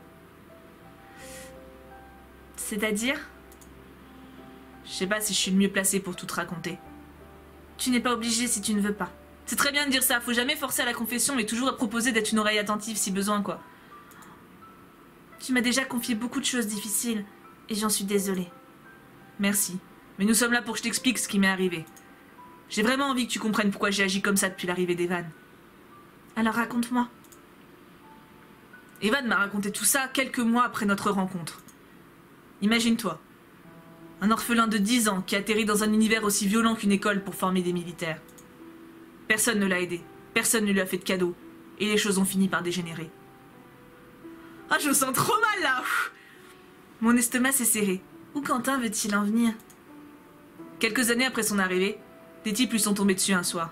C'est-à-dire? Je sais pas si je suis le mieux placé pour tout te raconter. Tu n'es pas obligé si tu ne veux pas. C'est très bien de dire ça, faut jamais forcer à la confession, mais toujours proposer d'être une oreille attentive si besoin, quoi. Tu m'as déjà confié beaucoup de choses difficiles, et j'en suis désolée. Merci, mais nous sommes là pour que je t'explique ce qui m'est arrivé. J'ai vraiment envie que tu comprennes pourquoi j'ai agi comme ça depuis l'arrivée d'Evan. Alors raconte-moi. Evan m'a raconté tout ça quelques mois après notre rencontre. Imagine-toi. Un orphelin de 10 ans qui atterrit dans un univers aussi violent qu'une école pour former des militaires. Personne ne l'a aidé, personne ne lui a fait de cadeau, et les choses ont fini par dégénérer. Ah, je me sens trop mal là! Mon estomac s'est serré. Où Quentin veut-il en venir? Quelques années après son arrivée, des types lui sont tombés dessus un soir.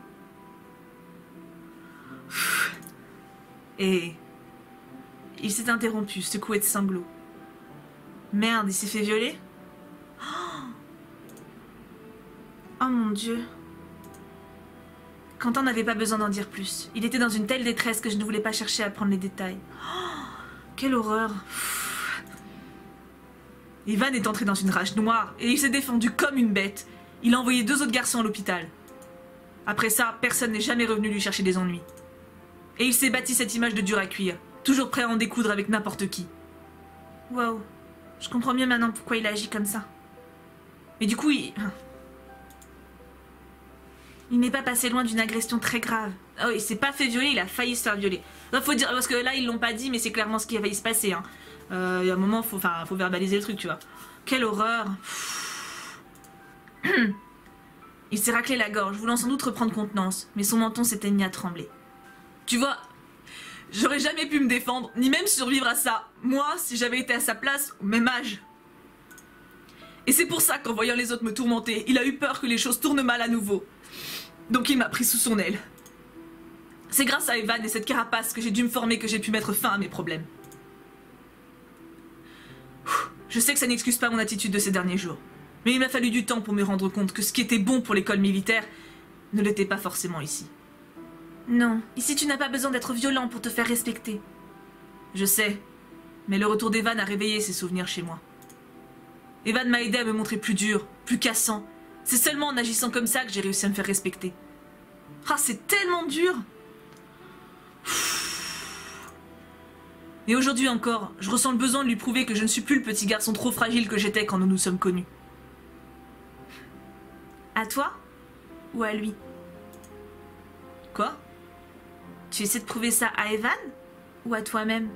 Et il s'est interrompu, secoué de sanglots. Merde, il s'est fait violer? Oh mon Dieu. Quentin n'avait pas besoin d'en dire plus. Il était dans une telle détresse que je ne voulais pas chercher à prendre les détails. Oh, quelle horreur. Evan est entré dans une rage noire et il s'est défendu comme une bête. Il a envoyé 2 autres garçons à l'hôpital. Après ça, personne n'est jamais revenu lui chercher des ennuis. Et il s'est bâti cette image de dur à cuire, toujours prêt à en découdre avec n'importe qui. Wow, je comprends mieux maintenant pourquoi il agit comme ça. Mais du coup, il n'est pas passé loin d'une agression très grave. Oh, il s'est pas fait violer, il a failli se faire violer. Non, faut dire, parce que là, ils l'ont pas dit, mais c'est clairement ce qui a failli se passer. Hein. Il y a un moment, faut verbaliser le truc, tu vois. Quelle horreur. Il s'est raclé la gorge, voulant sans doute reprendre contenance, mais son menton s'était mis à trembler. Tu vois, j'aurais jamais pu me défendre, ni même survivre à ça. Moi, si j'avais été à sa place, au même âge. Et c'est pour ça qu'en voyant les autres me tourmenter, il a eu peur que les choses tournent mal à nouveau. Donc il m'a pris sous son aile. C'est grâce à Evan et cette carapace que j'ai dû me former que j'ai pu mettre fin à mes problèmes. Je sais que ça n'excuse pas mon attitude de ces derniers jours. Mais il m'a fallu du temps pour me rendre compte que ce qui était bon pour l'école militaire ne l'était pas forcément ici. Non, ici tu n'as pas besoin d'être violent pour te faire respecter. Je sais, mais le retour d'Evan a réveillé ses souvenirs chez moi. Evan m'a aidé à me montrer plus dur, plus cassant. C'est seulement en agissant comme ça que j'ai réussi à me faire respecter. Ah, c'est tellement dur! Et aujourd'hui encore, je ressens le besoin de lui prouver que je ne suis plus le petit garçon trop fragile que j'étais quand nous nous sommes connus. À toi? Ou à lui? Quoi? Tu essaies de prouver ça à Evan? Ou à toi-même?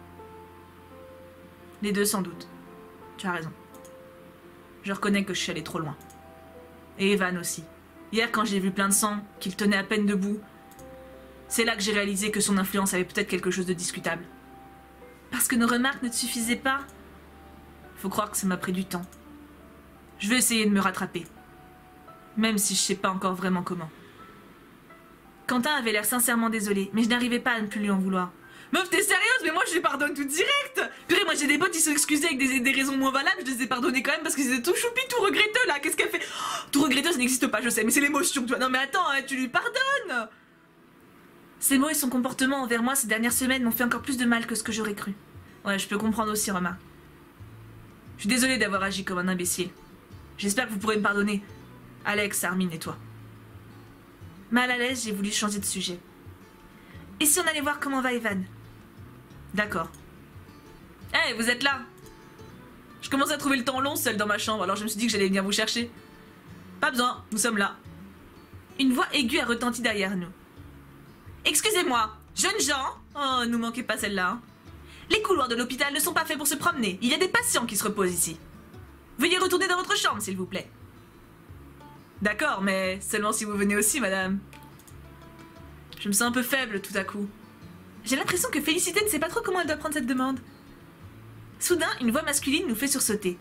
Les deux sans doute. Tu as raison. Je reconnais que je suis allée trop loin. Et Evan aussi. Hier, quand j'ai vu plein de sang, qu'il tenait à peine debout, c'est là que j'ai réalisé que son influence avait peut-être quelque chose de discutable. Parce que nos remarques ne te suffisaient pas? Faut croire que ça m'a pris du temps. Je vais essayer de me rattraper. Même si je sais pas encore vraiment comment. Quentin avait l'air sincèrement désolé, mais je n'arrivais pas à ne plus lui en vouloir. Meuf, t'es sérieuse? Mais moi, je les pardonne tout direct. Purée, moi, j'ai des potes qui sont excusés avec des raisons moins valables. Je les ai pardonnés quand même parce qu'ils étaient tout choupis, tout regretteux, là. Qu'est-ce qu'elle fait? Oh, tout regretteux, ça n'existe pas, je sais, mais c'est l'émotion, toi. Non, mais attends, hein, tu lui pardonnes. Ses mots et son comportement envers moi ces dernières semaines m'ont fait encore plus de mal que ce que j'aurais cru. Ouais, je peux comprendre aussi, Romain. Je suis désolée d'avoir agi comme un imbécile. J'espère que vous pourrez me pardonner. Alex, Armin et toi. Mal à l'aise, j'ai voulu changer de sujet. Et si on allait voir comment va Evan? D'accord. Hey, vous êtes là? Je commence à trouver le temps long seul dans ma chambre, alors je me suis dit que j'allais venir vous chercher. Pas besoin, nous sommes là. Une voix aiguë a retenti derrière nous. Excusez-moi, jeunes gens. Oh, nous manquez pas celle-là. Hein. Les couloirs de l'hôpital ne sont pas faits pour se promener. Il y a des patients qui se reposent ici. Veuillez retourner dans votre chambre, s'il vous plaît. D'accord, mais seulement si vous venez aussi, madame. Je me sens un peu faible tout à coup. J'ai l'impression que Félicité ne sait pas trop comment elle doit prendre cette demande. Soudain, une voix masculine nous fait sursauter.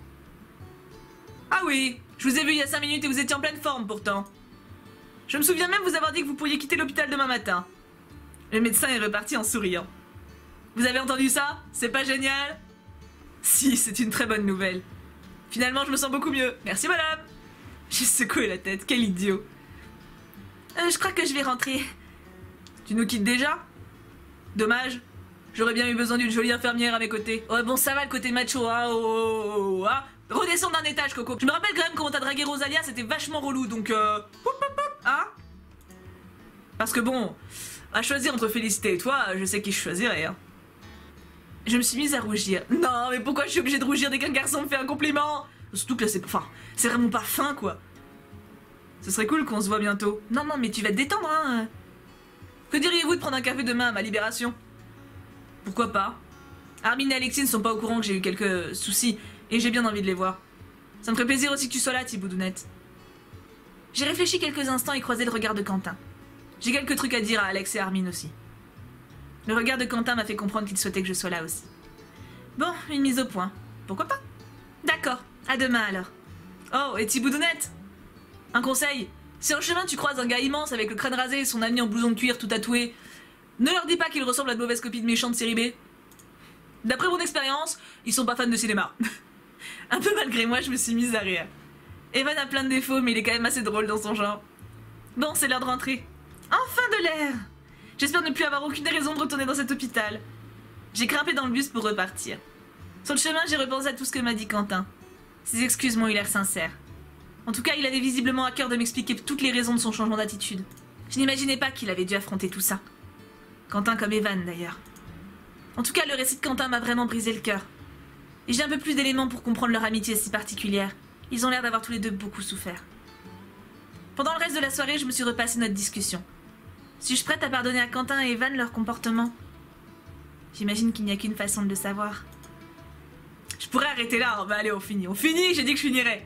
Ah oui, je vous ai vu il y a 5 minutes et vous étiez en pleine forme pourtant. Je me souviens même vous avoir dit que vous pourriez quitter l'hôpital demain matin. Le médecin est reparti en souriant. Vous avez entendu ça? C'est pas génial? Si, c'est une très bonne nouvelle. Finalement, je me sens beaucoup mieux. Merci madame. J'ai secoué la tête, quel idiot. Je crois que je vais rentrer. Tu nous quittes déjà? Dommage. J'aurais bien eu besoin d'une jolie infirmière à mes côtés. Oh bon, ça va le côté macho, hein. Oh, hein. Redescends d'un étage, Coco. Je me rappelle quand même comment t'as dragué Rosalia, c'était vachement relou, donc hein? Parce que bon, à choisir entre Félicité et toi, je sais qui je choisirais, hein. Je me suis mise à rougir. Non, mais pourquoi je suis obligée de rougir dès qu'un garçon me fait un compliment? Surtout que là, c'est vraiment pas fin, quoi. Ce serait cool qu'on se voit bientôt. Non, mais tu vas te détendre, hein. Que diriez-vous de prendre un café demain à ma libération? Pourquoi pas? Armin et Alexis ne sont pas au courant que j'ai eu quelques soucis et j'ai bien envie de les voir. Ça me ferait plaisir aussi que tu sois là, Thibaudounette. J'ai réfléchi quelques instants et croisé le regard de Quentin. J'ai quelques trucs à dire à Alex et Armin aussi. Le regard de Quentin m'a fait comprendre qu'il souhaitait que je sois là aussi. Bon, une mise au point. Pourquoi pas? D'accord, à demain alors. Oh, et Thibaudounette, un conseil. Si en chemin tu croises un gars immense avec le crâne rasé et son ami en blouson de cuir tout tatoué, ne leur dis pas qu'il ressemble à de mauvaise copie de méchant de série B. D'après mon expérience, ils sont pas fans de cinéma. Un peu malgré moi, je me suis mise à rire. Evan a plein de défauts, mais il est quand même assez drôle dans son genre. Bon, c'est l'heure de rentrer. Enfin de l'air! J'espère ne plus avoir aucune raison de retourner dans cet hôpital. J'ai grimpé dans le bus pour repartir. Sur le chemin, j'ai repensé à tout ce que m'a dit Quentin. Ses excuses m'ont eu l'air sincères. En tout cas, il avait visiblement à cœur de m'expliquer toutes les raisons de son changement d'attitude. Je n'imaginais pas qu'il avait dû affronter tout ça. Quentin comme Evan, d'ailleurs. En tout cas, le récit de Quentin m'a vraiment brisé le cœur. Et j'ai un peu plus d'éléments pour comprendre leur amitié si particulière. Ils ont l'air d'avoir tous les deux beaucoup souffert. Pendant le reste de la soirée, je me suis repassé notre discussion. Suis-je prête à pardonner à Quentin et Evan leur comportement? J'imagine qu'il n'y a qu'une façon de le savoir. Je pourrais arrêter là, bah allez, on finit. On finit, j'ai dit que je finirais.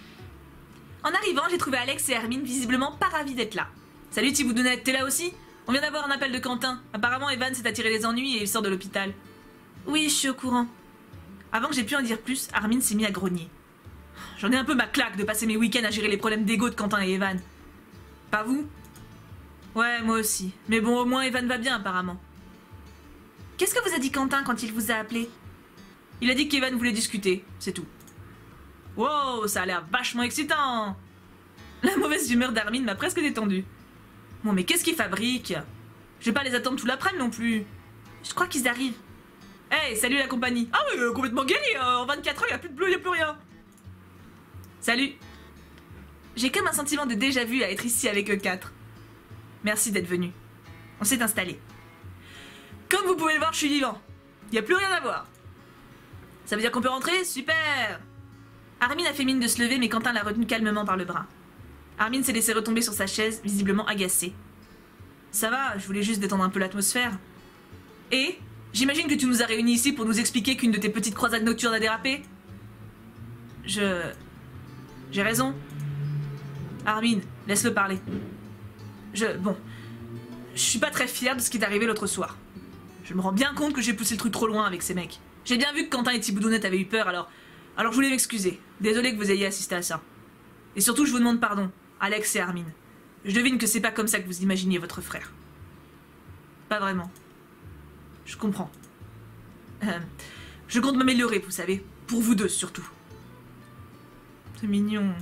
En arrivant, j'ai trouvé Alex et Hermine visiblement pas ravis d'être là. Salut Thibaudounette, t'es là aussi? On vient d'avoir un appel de Quentin. Apparemment, Evan s'est attiré des ennuis et il sort de l'hôpital. Oui, je suis au courant. Avant que j'ai pu en dire plus, Armin s'est mis à grogner. J'en ai un peu ma claque de passer mes week-ends à gérer les problèmes d'ego de Quentin et Evan. Pas vous? Ouais, moi aussi. Mais bon, au moins Evan va bien apparemment. Qu'est-ce que vous a dit Quentin quand il vous a appelé? Il a dit qu'Evan voulait discuter, c'est tout. Wow, ça a l'air vachement excitant. La mauvaise humeur d'Armin m'a presque détendue. Bon, mais qu'est-ce qu'ils fabriquent? Je vais pas les attendre tout l'après-midi non plus. Je crois qu'ils arrivent. Hey, salut la compagnie. Ah oui, complètement guéri, en 24 heures, y a plus de bleu, y a plus rien. Salut. J'ai comme un sentiment de déjà-vu à être ici avec eux quatre. Merci d'être venu. On s'est installé. Comme vous pouvez le voir, je suis vivant. Y a plus rien à voir. Ça veut dire qu'on peut rentrer? Super. Armin a fait mine de se lever, mais Quentin l'a retenu calmement par le bras. Armin s'est laissé retomber sur sa chaise, visiblement agacé. Ça va, je voulais juste détendre un peu l'atmosphère. Et j'imagine que tu nous as réunis ici pour nous expliquer qu'une de tes petites croisades nocturnes a dérapé? J'ai raison. Armin, laisse-le parler. Bon, je suis pas très fière de ce qui est arrivé l'autre soir. Je me rends bien compte que j'ai poussé le truc trop loin avec ces mecs. J'ai bien vu que Quentin et Thibaudounette avaient eu peur, alors je voulais m'excuser. Désolé que vous ayez assisté à ça. Et surtout, je vous demande pardon, Alex et Armin. Je devine que c'est pas comme ça que vous imaginiez votre frère. Pas vraiment. je comprends. Je compte m'améliorer, vous savez. Pour vous deux, surtout. C'est mignon.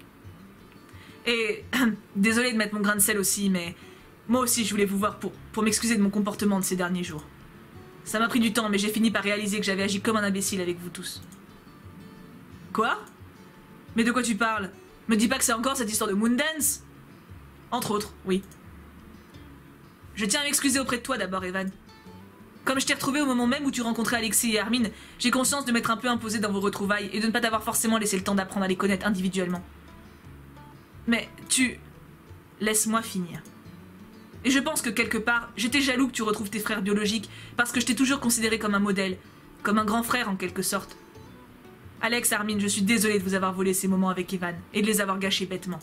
Et désolé de mettre mon grain de sel aussi, mais moi aussi je voulais vous voir pour m'excuser de mon comportement de ces derniers jours. Ça m'a pris du temps, mais j'ai fini par réaliser que j'avais agi comme un imbécile avec vous tous. Quoi? Mais de quoi tu parles? Me dis pas que c'est encore cette histoire de Moondance? Entre autres, oui. Je tiens à m'excuser auprès de toi d'abord, Evan. Comme je t'ai retrouvé au moment même où tu rencontrais Alexis et Armin, j'ai conscience de m'être un peu imposé dans vos retrouvailles et de ne pas t'avoir forcément laissé le temps d'apprendre à les connaître individuellement. Mais tu... Laisse-moi finir. Et je pense que quelque part, j'étais jaloux que tu retrouves tes frères biologiques parce que je t'ai toujours considéré comme un modèle, comme un grand frère en quelque sorte. Alex, Armin, je suis désolée de vous avoir volé ces moments avec Evan et de les avoir gâchés bêtement.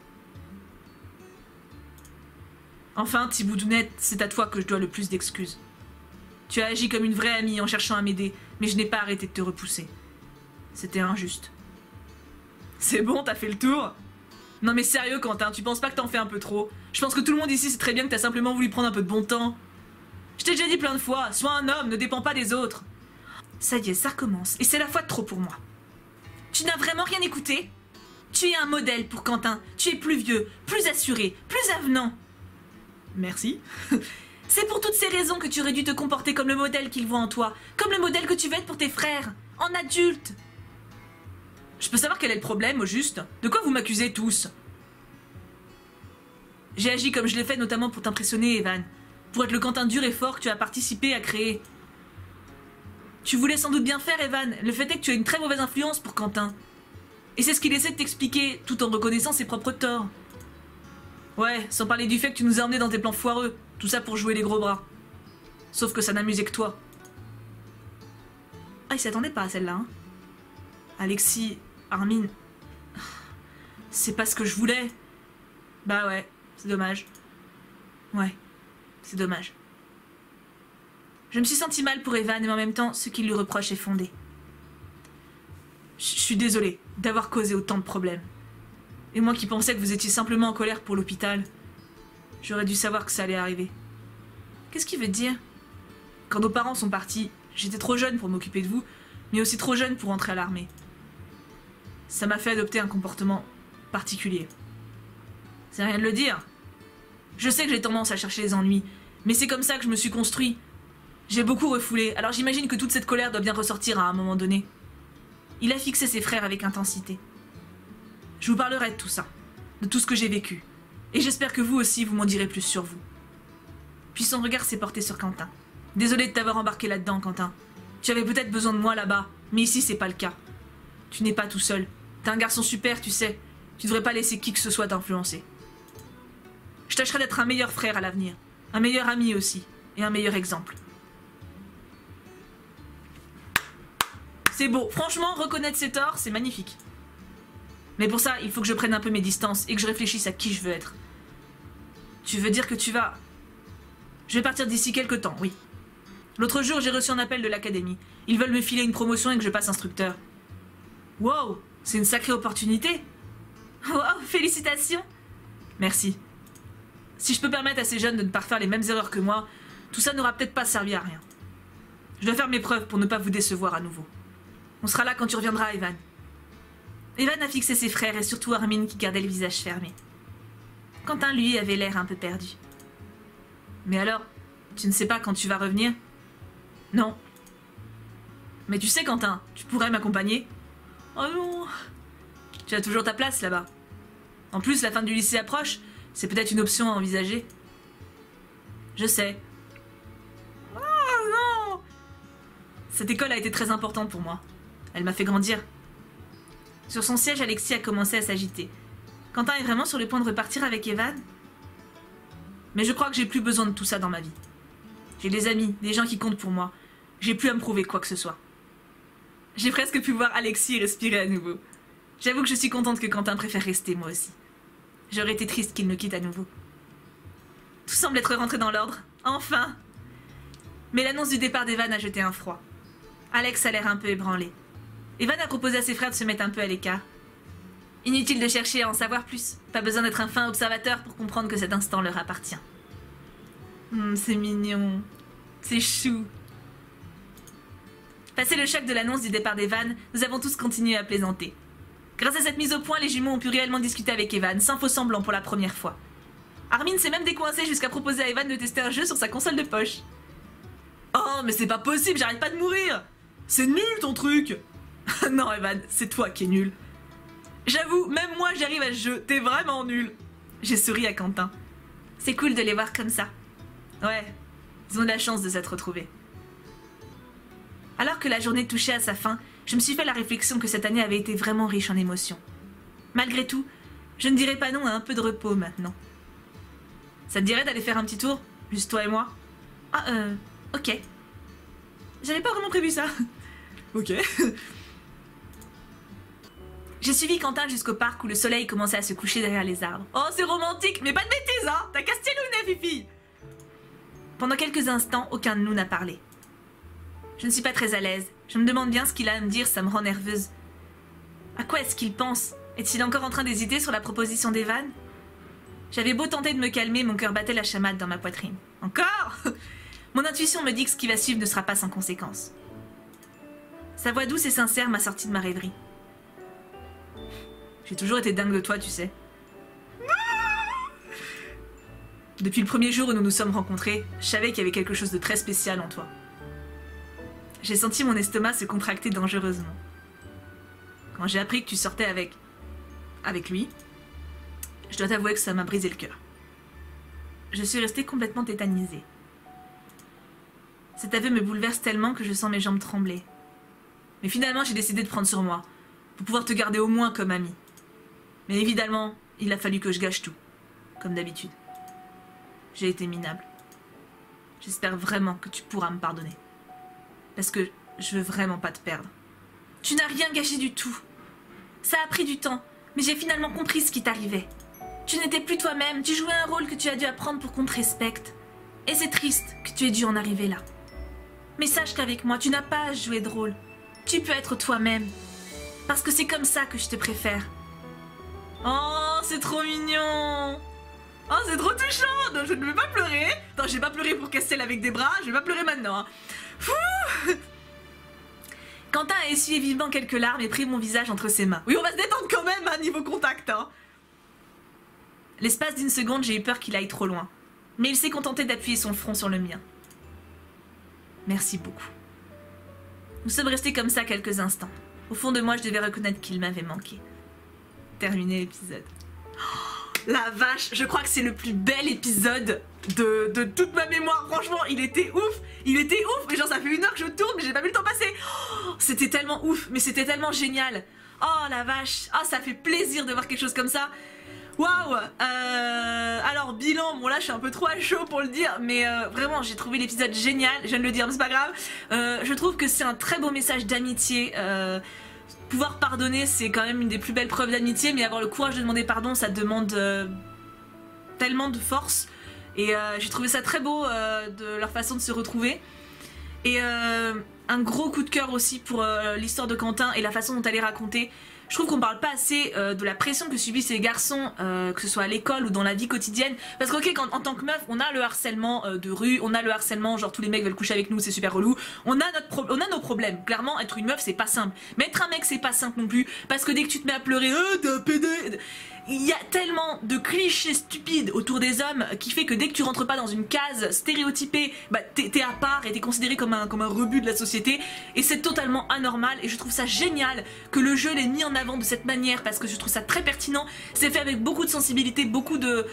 Enfin, Thiboudounette, c'est à toi que je dois le plus d'excuses. Tu as agi comme une vraie amie en cherchant à m'aider, mais je n'ai pas arrêté de te repousser. C'était injuste. C'est bon, t'as fait le tour? Non mais sérieux, Quentin, tu penses pas que t'en fais un peu trop? Je pense que tout le monde ici sait très bien que t'as simplement voulu prendre un peu de bon temps. Je t'ai déjà dit plein de fois, sois un homme, ne dépends pas des autres. Ça y est, ça recommence, et c'est la fois de trop pour moi. Tu n'as vraiment rien écouté? Tu es un modèle pour Quentin, tu es plus vieux, plus assuré, plus avenant. Merci. C'est pour toutes ces raisons que tu aurais dû te comporter comme le modèle qu'il voit en toi, comme le modèle que tu veux être pour tes frères, en adulte. Je peux savoir quel est le problème, au juste? De quoi vous m'accusez tous? J'ai agi comme je l'ai fait notamment pour t'impressionner, Evan. Pour être le Quentin dur et fort que tu as participé à créer. Tu voulais sans doute bien faire, Evan. Le fait est que tu as une très mauvaise influence pour Quentin. Et c'est ce qu'il essaie de t'expliquer, tout en reconnaissant ses propres torts. Ouais, sans parler du fait que tu nous as emmenés dans tes plans foireux. Tout ça pour jouer les gros bras. Sauf que ça n'amusait que toi. Ah, il s'attendait pas à celle-là, hein. Alexis, Armin... C'est pas ce que je voulais. Bah ouais, c'est dommage. Ouais, c'est dommage. Je me suis sentie mal pour Evan, mais en même temps, ce qu'il lui reproche est fondé. Je suis désolée d'avoir causé autant de problèmes. Et moi qui pensais que vous étiez simplement en colère pour l'hôpital, j'aurais dû savoir que ça allait arriver. Qu'est-ce qu'il veut dire? Quand nos parents sont partis, j'étais trop jeune pour m'occuper de vous, mais aussi trop jeune pour entrer à l'armée. Ça m'a fait adopter un comportement particulier. C'est rien de le dire. Je sais que j'ai tendance à chercher les ennuis, mais c'est comme ça que je me suis construit. J'ai beaucoup refoulé, alors j'imagine que toute cette colère doit bien ressortir à un moment donné. Il a fixé ses frères avec intensité. Je vous parlerai de tout ça, de tout ce que j'ai vécu. Et j'espère que vous aussi, vous m'en direz plus sur vous. Puis son regard s'est porté sur Quentin. Désolé de t'avoir embarqué là-dedans, Quentin. Tu avais peut-être besoin de moi là-bas, mais ici, c'est pas le cas. Tu n'es pas tout seul. T'es un garçon super, tu sais. Tu devrais pas laisser qui que ce soit t'influencer. Je tâcherai d'être un meilleur frère à l'avenir. Un meilleur ami aussi. Et un meilleur exemple. C'est beau. Franchement, reconnaître ses torts, c'est magnifique. Mais pour ça, il faut que je prenne un peu mes distances et que je réfléchisse à qui je veux être. Tu veux dire que tu vas... Je vais partir d'ici quelques temps, oui. L'autre jour, j'ai reçu un appel de l'académie. Ils veulent me filer une promotion et que je passe instructeur. Wow, c'est une sacrée opportunité. Wow, félicitations. Merci. Si je peux permettre à ces jeunes de ne pas refaire les mêmes erreurs que moi, tout ça n'aura peut-être pas servi à rien. Je dois faire mes preuves pour ne pas vous décevoir à nouveau. On sera là quand tu reviendras, Evan. Evan a fixé ses frères et surtout Armin qui gardait le visage fermé. Quentin, lui, avait l'air un peu perdu. Mais alors, tu ne sais pas quand tu vas revenir? Non. Mais tu sais, Quentin, tu pourrais m'accompagner? Oh non. Tu as toujours ta place là-bas. En plus, la fin du lycée approche, c'est peut-être une option à envisager. Je sais. Oh non. Cette école a été très importante pour moi. Elle m'a fait grandir. Sur son siège, Alexis a commencé à s'agiter. Quentin est vraiment sur le point de repartir avec Evan? Mais je crois que j'ai plus besoin de tout ça dans ma vie. J'ai des amis, des gens qui comptent pour moi. J'ai plus à me prouver quoi que ce soit. J'ai presque pu voir Alexis respirer à nouveau. J'avoue que je suis contente que Quentin préfère rester, moi aussi. J'aurais été triste qu'il me quitte à nouveau. Tout semble être rentré dans l'ordre. Enfin! Mais l'annonce du départ d'Evan a jeté un froid. Alex a l'air un peu ébranlé. Evan a proposé à ses frères de se mettre un peu à l'écart. Inutile de chercher à en savoir plus. Pas besoin d'être un fin observateur pour comprendre que cet instant leur appartient. C'est mignon. C'est chou. Passé le choc de l'annonce du départ d'Evan, nous avons tous continué à plaisanter. Grâce à cette mise au point, les jumeaux ont pu réellement discuter avec Evan, sans faux semblant pour la première fois. Armin s'est même décoincé jusqu'à proposer à Evan de tester un jeu sur sa console de poche. Oh, mais c'est pas possible, j'arrête pas de mourir! C'est nul ton truc! Non, Evan, c'est toi qui es nul. J'avoue, même moi j'y arrive à ce jeu, t'es vraiment nul. J'ai souri à Quentin. C'est cool de les voir comme ça. Ouais, ils ont de la chance de s'être retrouvés. Alors que la journée touchait à sa fin, je me suis fait la réflexion que cette année avait été vraiment riche en émotions. Malgré tout, je ne dirais pas non à un peu de repos maintenant. Ça te dirait d'aller faire un petit tour? Juste toi et moi? Ah, ok. J'avais pas vraiment prévu ça. Ok. J'ai suivi Quentin jusqu'au parc où le soleil commençait à se coucher derrière les arbres. Oh, c'est romantique, mais pas de bêtises, hein! T'as cassé le nez, Fifi! Pendant quelques instants, aucun de nous n'a parlé. Je ne suis pas très à l'aise. Je me demande bien ce qu'il a à me dire, ça me rend nerveuse. À quoi est-ce qu'il pense? Est-il encore en train d'hésiter sur la proposition d'Evan? J'avais beau tenter de me calmer, mon cœur battait la chamade dans ma poitrine. Encore? Mon intuition me dit que ce qui va suivre ne sera pas sans conséquence. Sa voix douce et sincère m'a sorti de ma rêverie. J'ai toujours été dingue de toi, tu sais. Depuis le premier jour où nous nous sommes rencontrés, je savais qu'il y avait quelque chose de très spécial en toi. J'ai senti mon estomac se contracter dangereusement. Quand j'ai appris que tu sortais avec lui, je dois t'avouer que ça m'a brisé le cœur. Je suis restée complètement tétanisée. Cet aveu me bouleverse tellement que je sens mes jambes trembler. Mais finalement, j'ai décidé de prendre sur moi, pour pouvoir te garder au moins comme amie. Mais évidemment, il a fallu que je gâche tout, comme d'habitude. J'ai été minable. J'espère vraiment que tu pourras me pardonner. Parce que je veux vraiment pas te perdre. Tu n'as rien gâché du tout. Ça a pris du temps, mais j'ai finalement compris ce qui t'arrivait. Tu n'étais plus toi-même, tu jouais un rôle que tu as dû apprendre pour qu'on te respecte. Et c'est triste que tu aies dû en arriver là. Mais sache qu'avec moi, tu n'as pas à jouer de rôle. Tu peux être toi-même. Parce que c'est comme ça que je te préfère. Oh, c'est trop mignon. Oh, c'est trop touchant. Non, je ne vais pas pleurer. Non, je vais pas pleurer pour Castel avec des bras. Je vais pas pleurer maintenant. Hein. Quentin a essuyé vivement quelques larmes et pris mon visage entre ses mains. Oui, on va se détendre quand même, hein, niveau contact. Hein. L'espace d'une seconde, j'ai eu peur qu'il aille trop loin. Mais il s'est contenté d'appuyer son front sur le mien. Merci beaucoup. Nous sommes restés comme ça quelques instants. Au fond de moi, je devais reconnaître qu'il m'avait manqué. Terminé l'épisode. Oh, la vache, je crois que c'est le plus bel épisode de toute ma mémoire. Franchement, il était ouf. Il était ouf. Mais genre, ça fait 1 heure que je tourne, mais j'ai pas vu le temps passer. Oh, c'était tellement ouf, mais c'était tellement génial. Oh la vache. Ah, ça fait plaisir de voir quelque chose comme ça. Waouh. Alors, bilan, bon là, je suis un peu trop à chaud pour le dire, mais vraiment, j'ai trouvé l'épisode génial. Je viens de le dire, mais c'est pas grave. Je trouve que c'est un très beau message d'amitié. Pouvoir pardonner, c'est quand même une des plus belles preuves d'amitié, mais avoir le courage de demander pardon, ça demande tellement de force. Et j'ai trouvé ça très beau de leur façon de se retrouver. Et un gros coup de cœur aussi pour l'histoire de Quentin et la façon dont elle est racontée. Je trouve qu'on parle pas assez de la pression que subissent les garçons, que ce soit à l'école ou dans la vie quotidienne. Parce que ok, en tant que meuf, on a le harcèlement de rue, on a le harcèlement genre tous les mecs veulent coucher avec nous, c'est super relou. On a nos problèmes. Clairement, être une meuf, c'est pas simple. Mais être un mec, c'est pas simple non plus. Parce que dès que tu te mets à pleurer, t'es un pédé. Il y a tellement de clichés stupides autour des hommes qui fait que dès que tu rentres pas dans une case stéréotypée, bah t'es à part et t'es considéré comme un rebut de la société. Et c'est totalement anormal. Et je trouve ça génial que le jeu l'ait mis en avant de cette manière parce que je trouve ça très pertinent. C'est fait avec beaucoup de sensibilité, beaucoup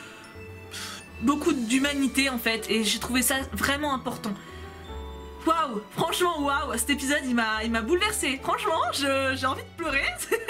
d'humanité en fait. Et j'ai trouvé ça vraiment important. Waouh, franchement waouh, cet épisode il m'a bouleversée. Franchement, j'ai envie de pleurer.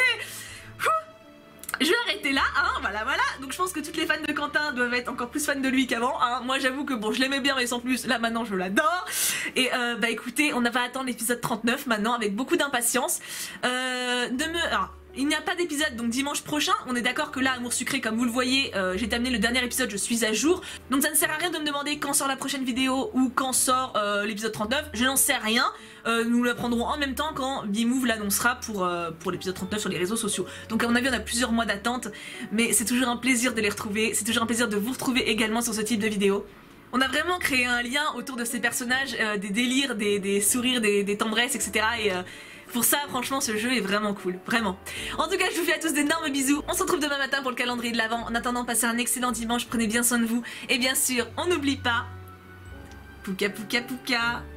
Je vais arrêter là, hein, voilà. Donc je pense que toutes les fans de Quentin doivent être encore plus fans de lui qu'avant, hein. Moi j'avoue que bon, je l'aimais bien mais sans plus, là maintenant je l'adore. Et bah écoutez, on va attendre l'épisode 39 maintenant avec beaucoup d'impatience. Alors, il n'y a pas d'épisode donc dimanche prochain, on est d'accord que là, Amour Sucré, comme vous le voyez, j'ai terminé le dernier épisode, je suis à jour. Donc ça ne sert à rien de me demander quand sort la prochaine vidéo ou quand sort l'épisode 39, je n'en sais rien. Nous l'apprendrons en même temps quand Bimove l'annoncera pour l'épisode 39 sur les réseaux sociaux. Donc à mon avis on a plusieurs mois d'attente, mais c'est toujours un plaisir de les retrouver, c'est toujours un plaisir de vous retrouver également sur ce type de vidéo. On a vraiment créé un lien autour de ces personnages, des délires, des sourires, des tendresses, etc. Et pour ça, franchement, ce jeu est vraiment cool, vraiment. En tout cas, je vous fais à tous d'énormes bisous. On se retrouve demain matin pour le calendrier de l'Avent. En attendant, passez un excellent dimanche, prenez bien soin de vous. Et bien sûr, on n'oublie pas... Pouka pouka pouka.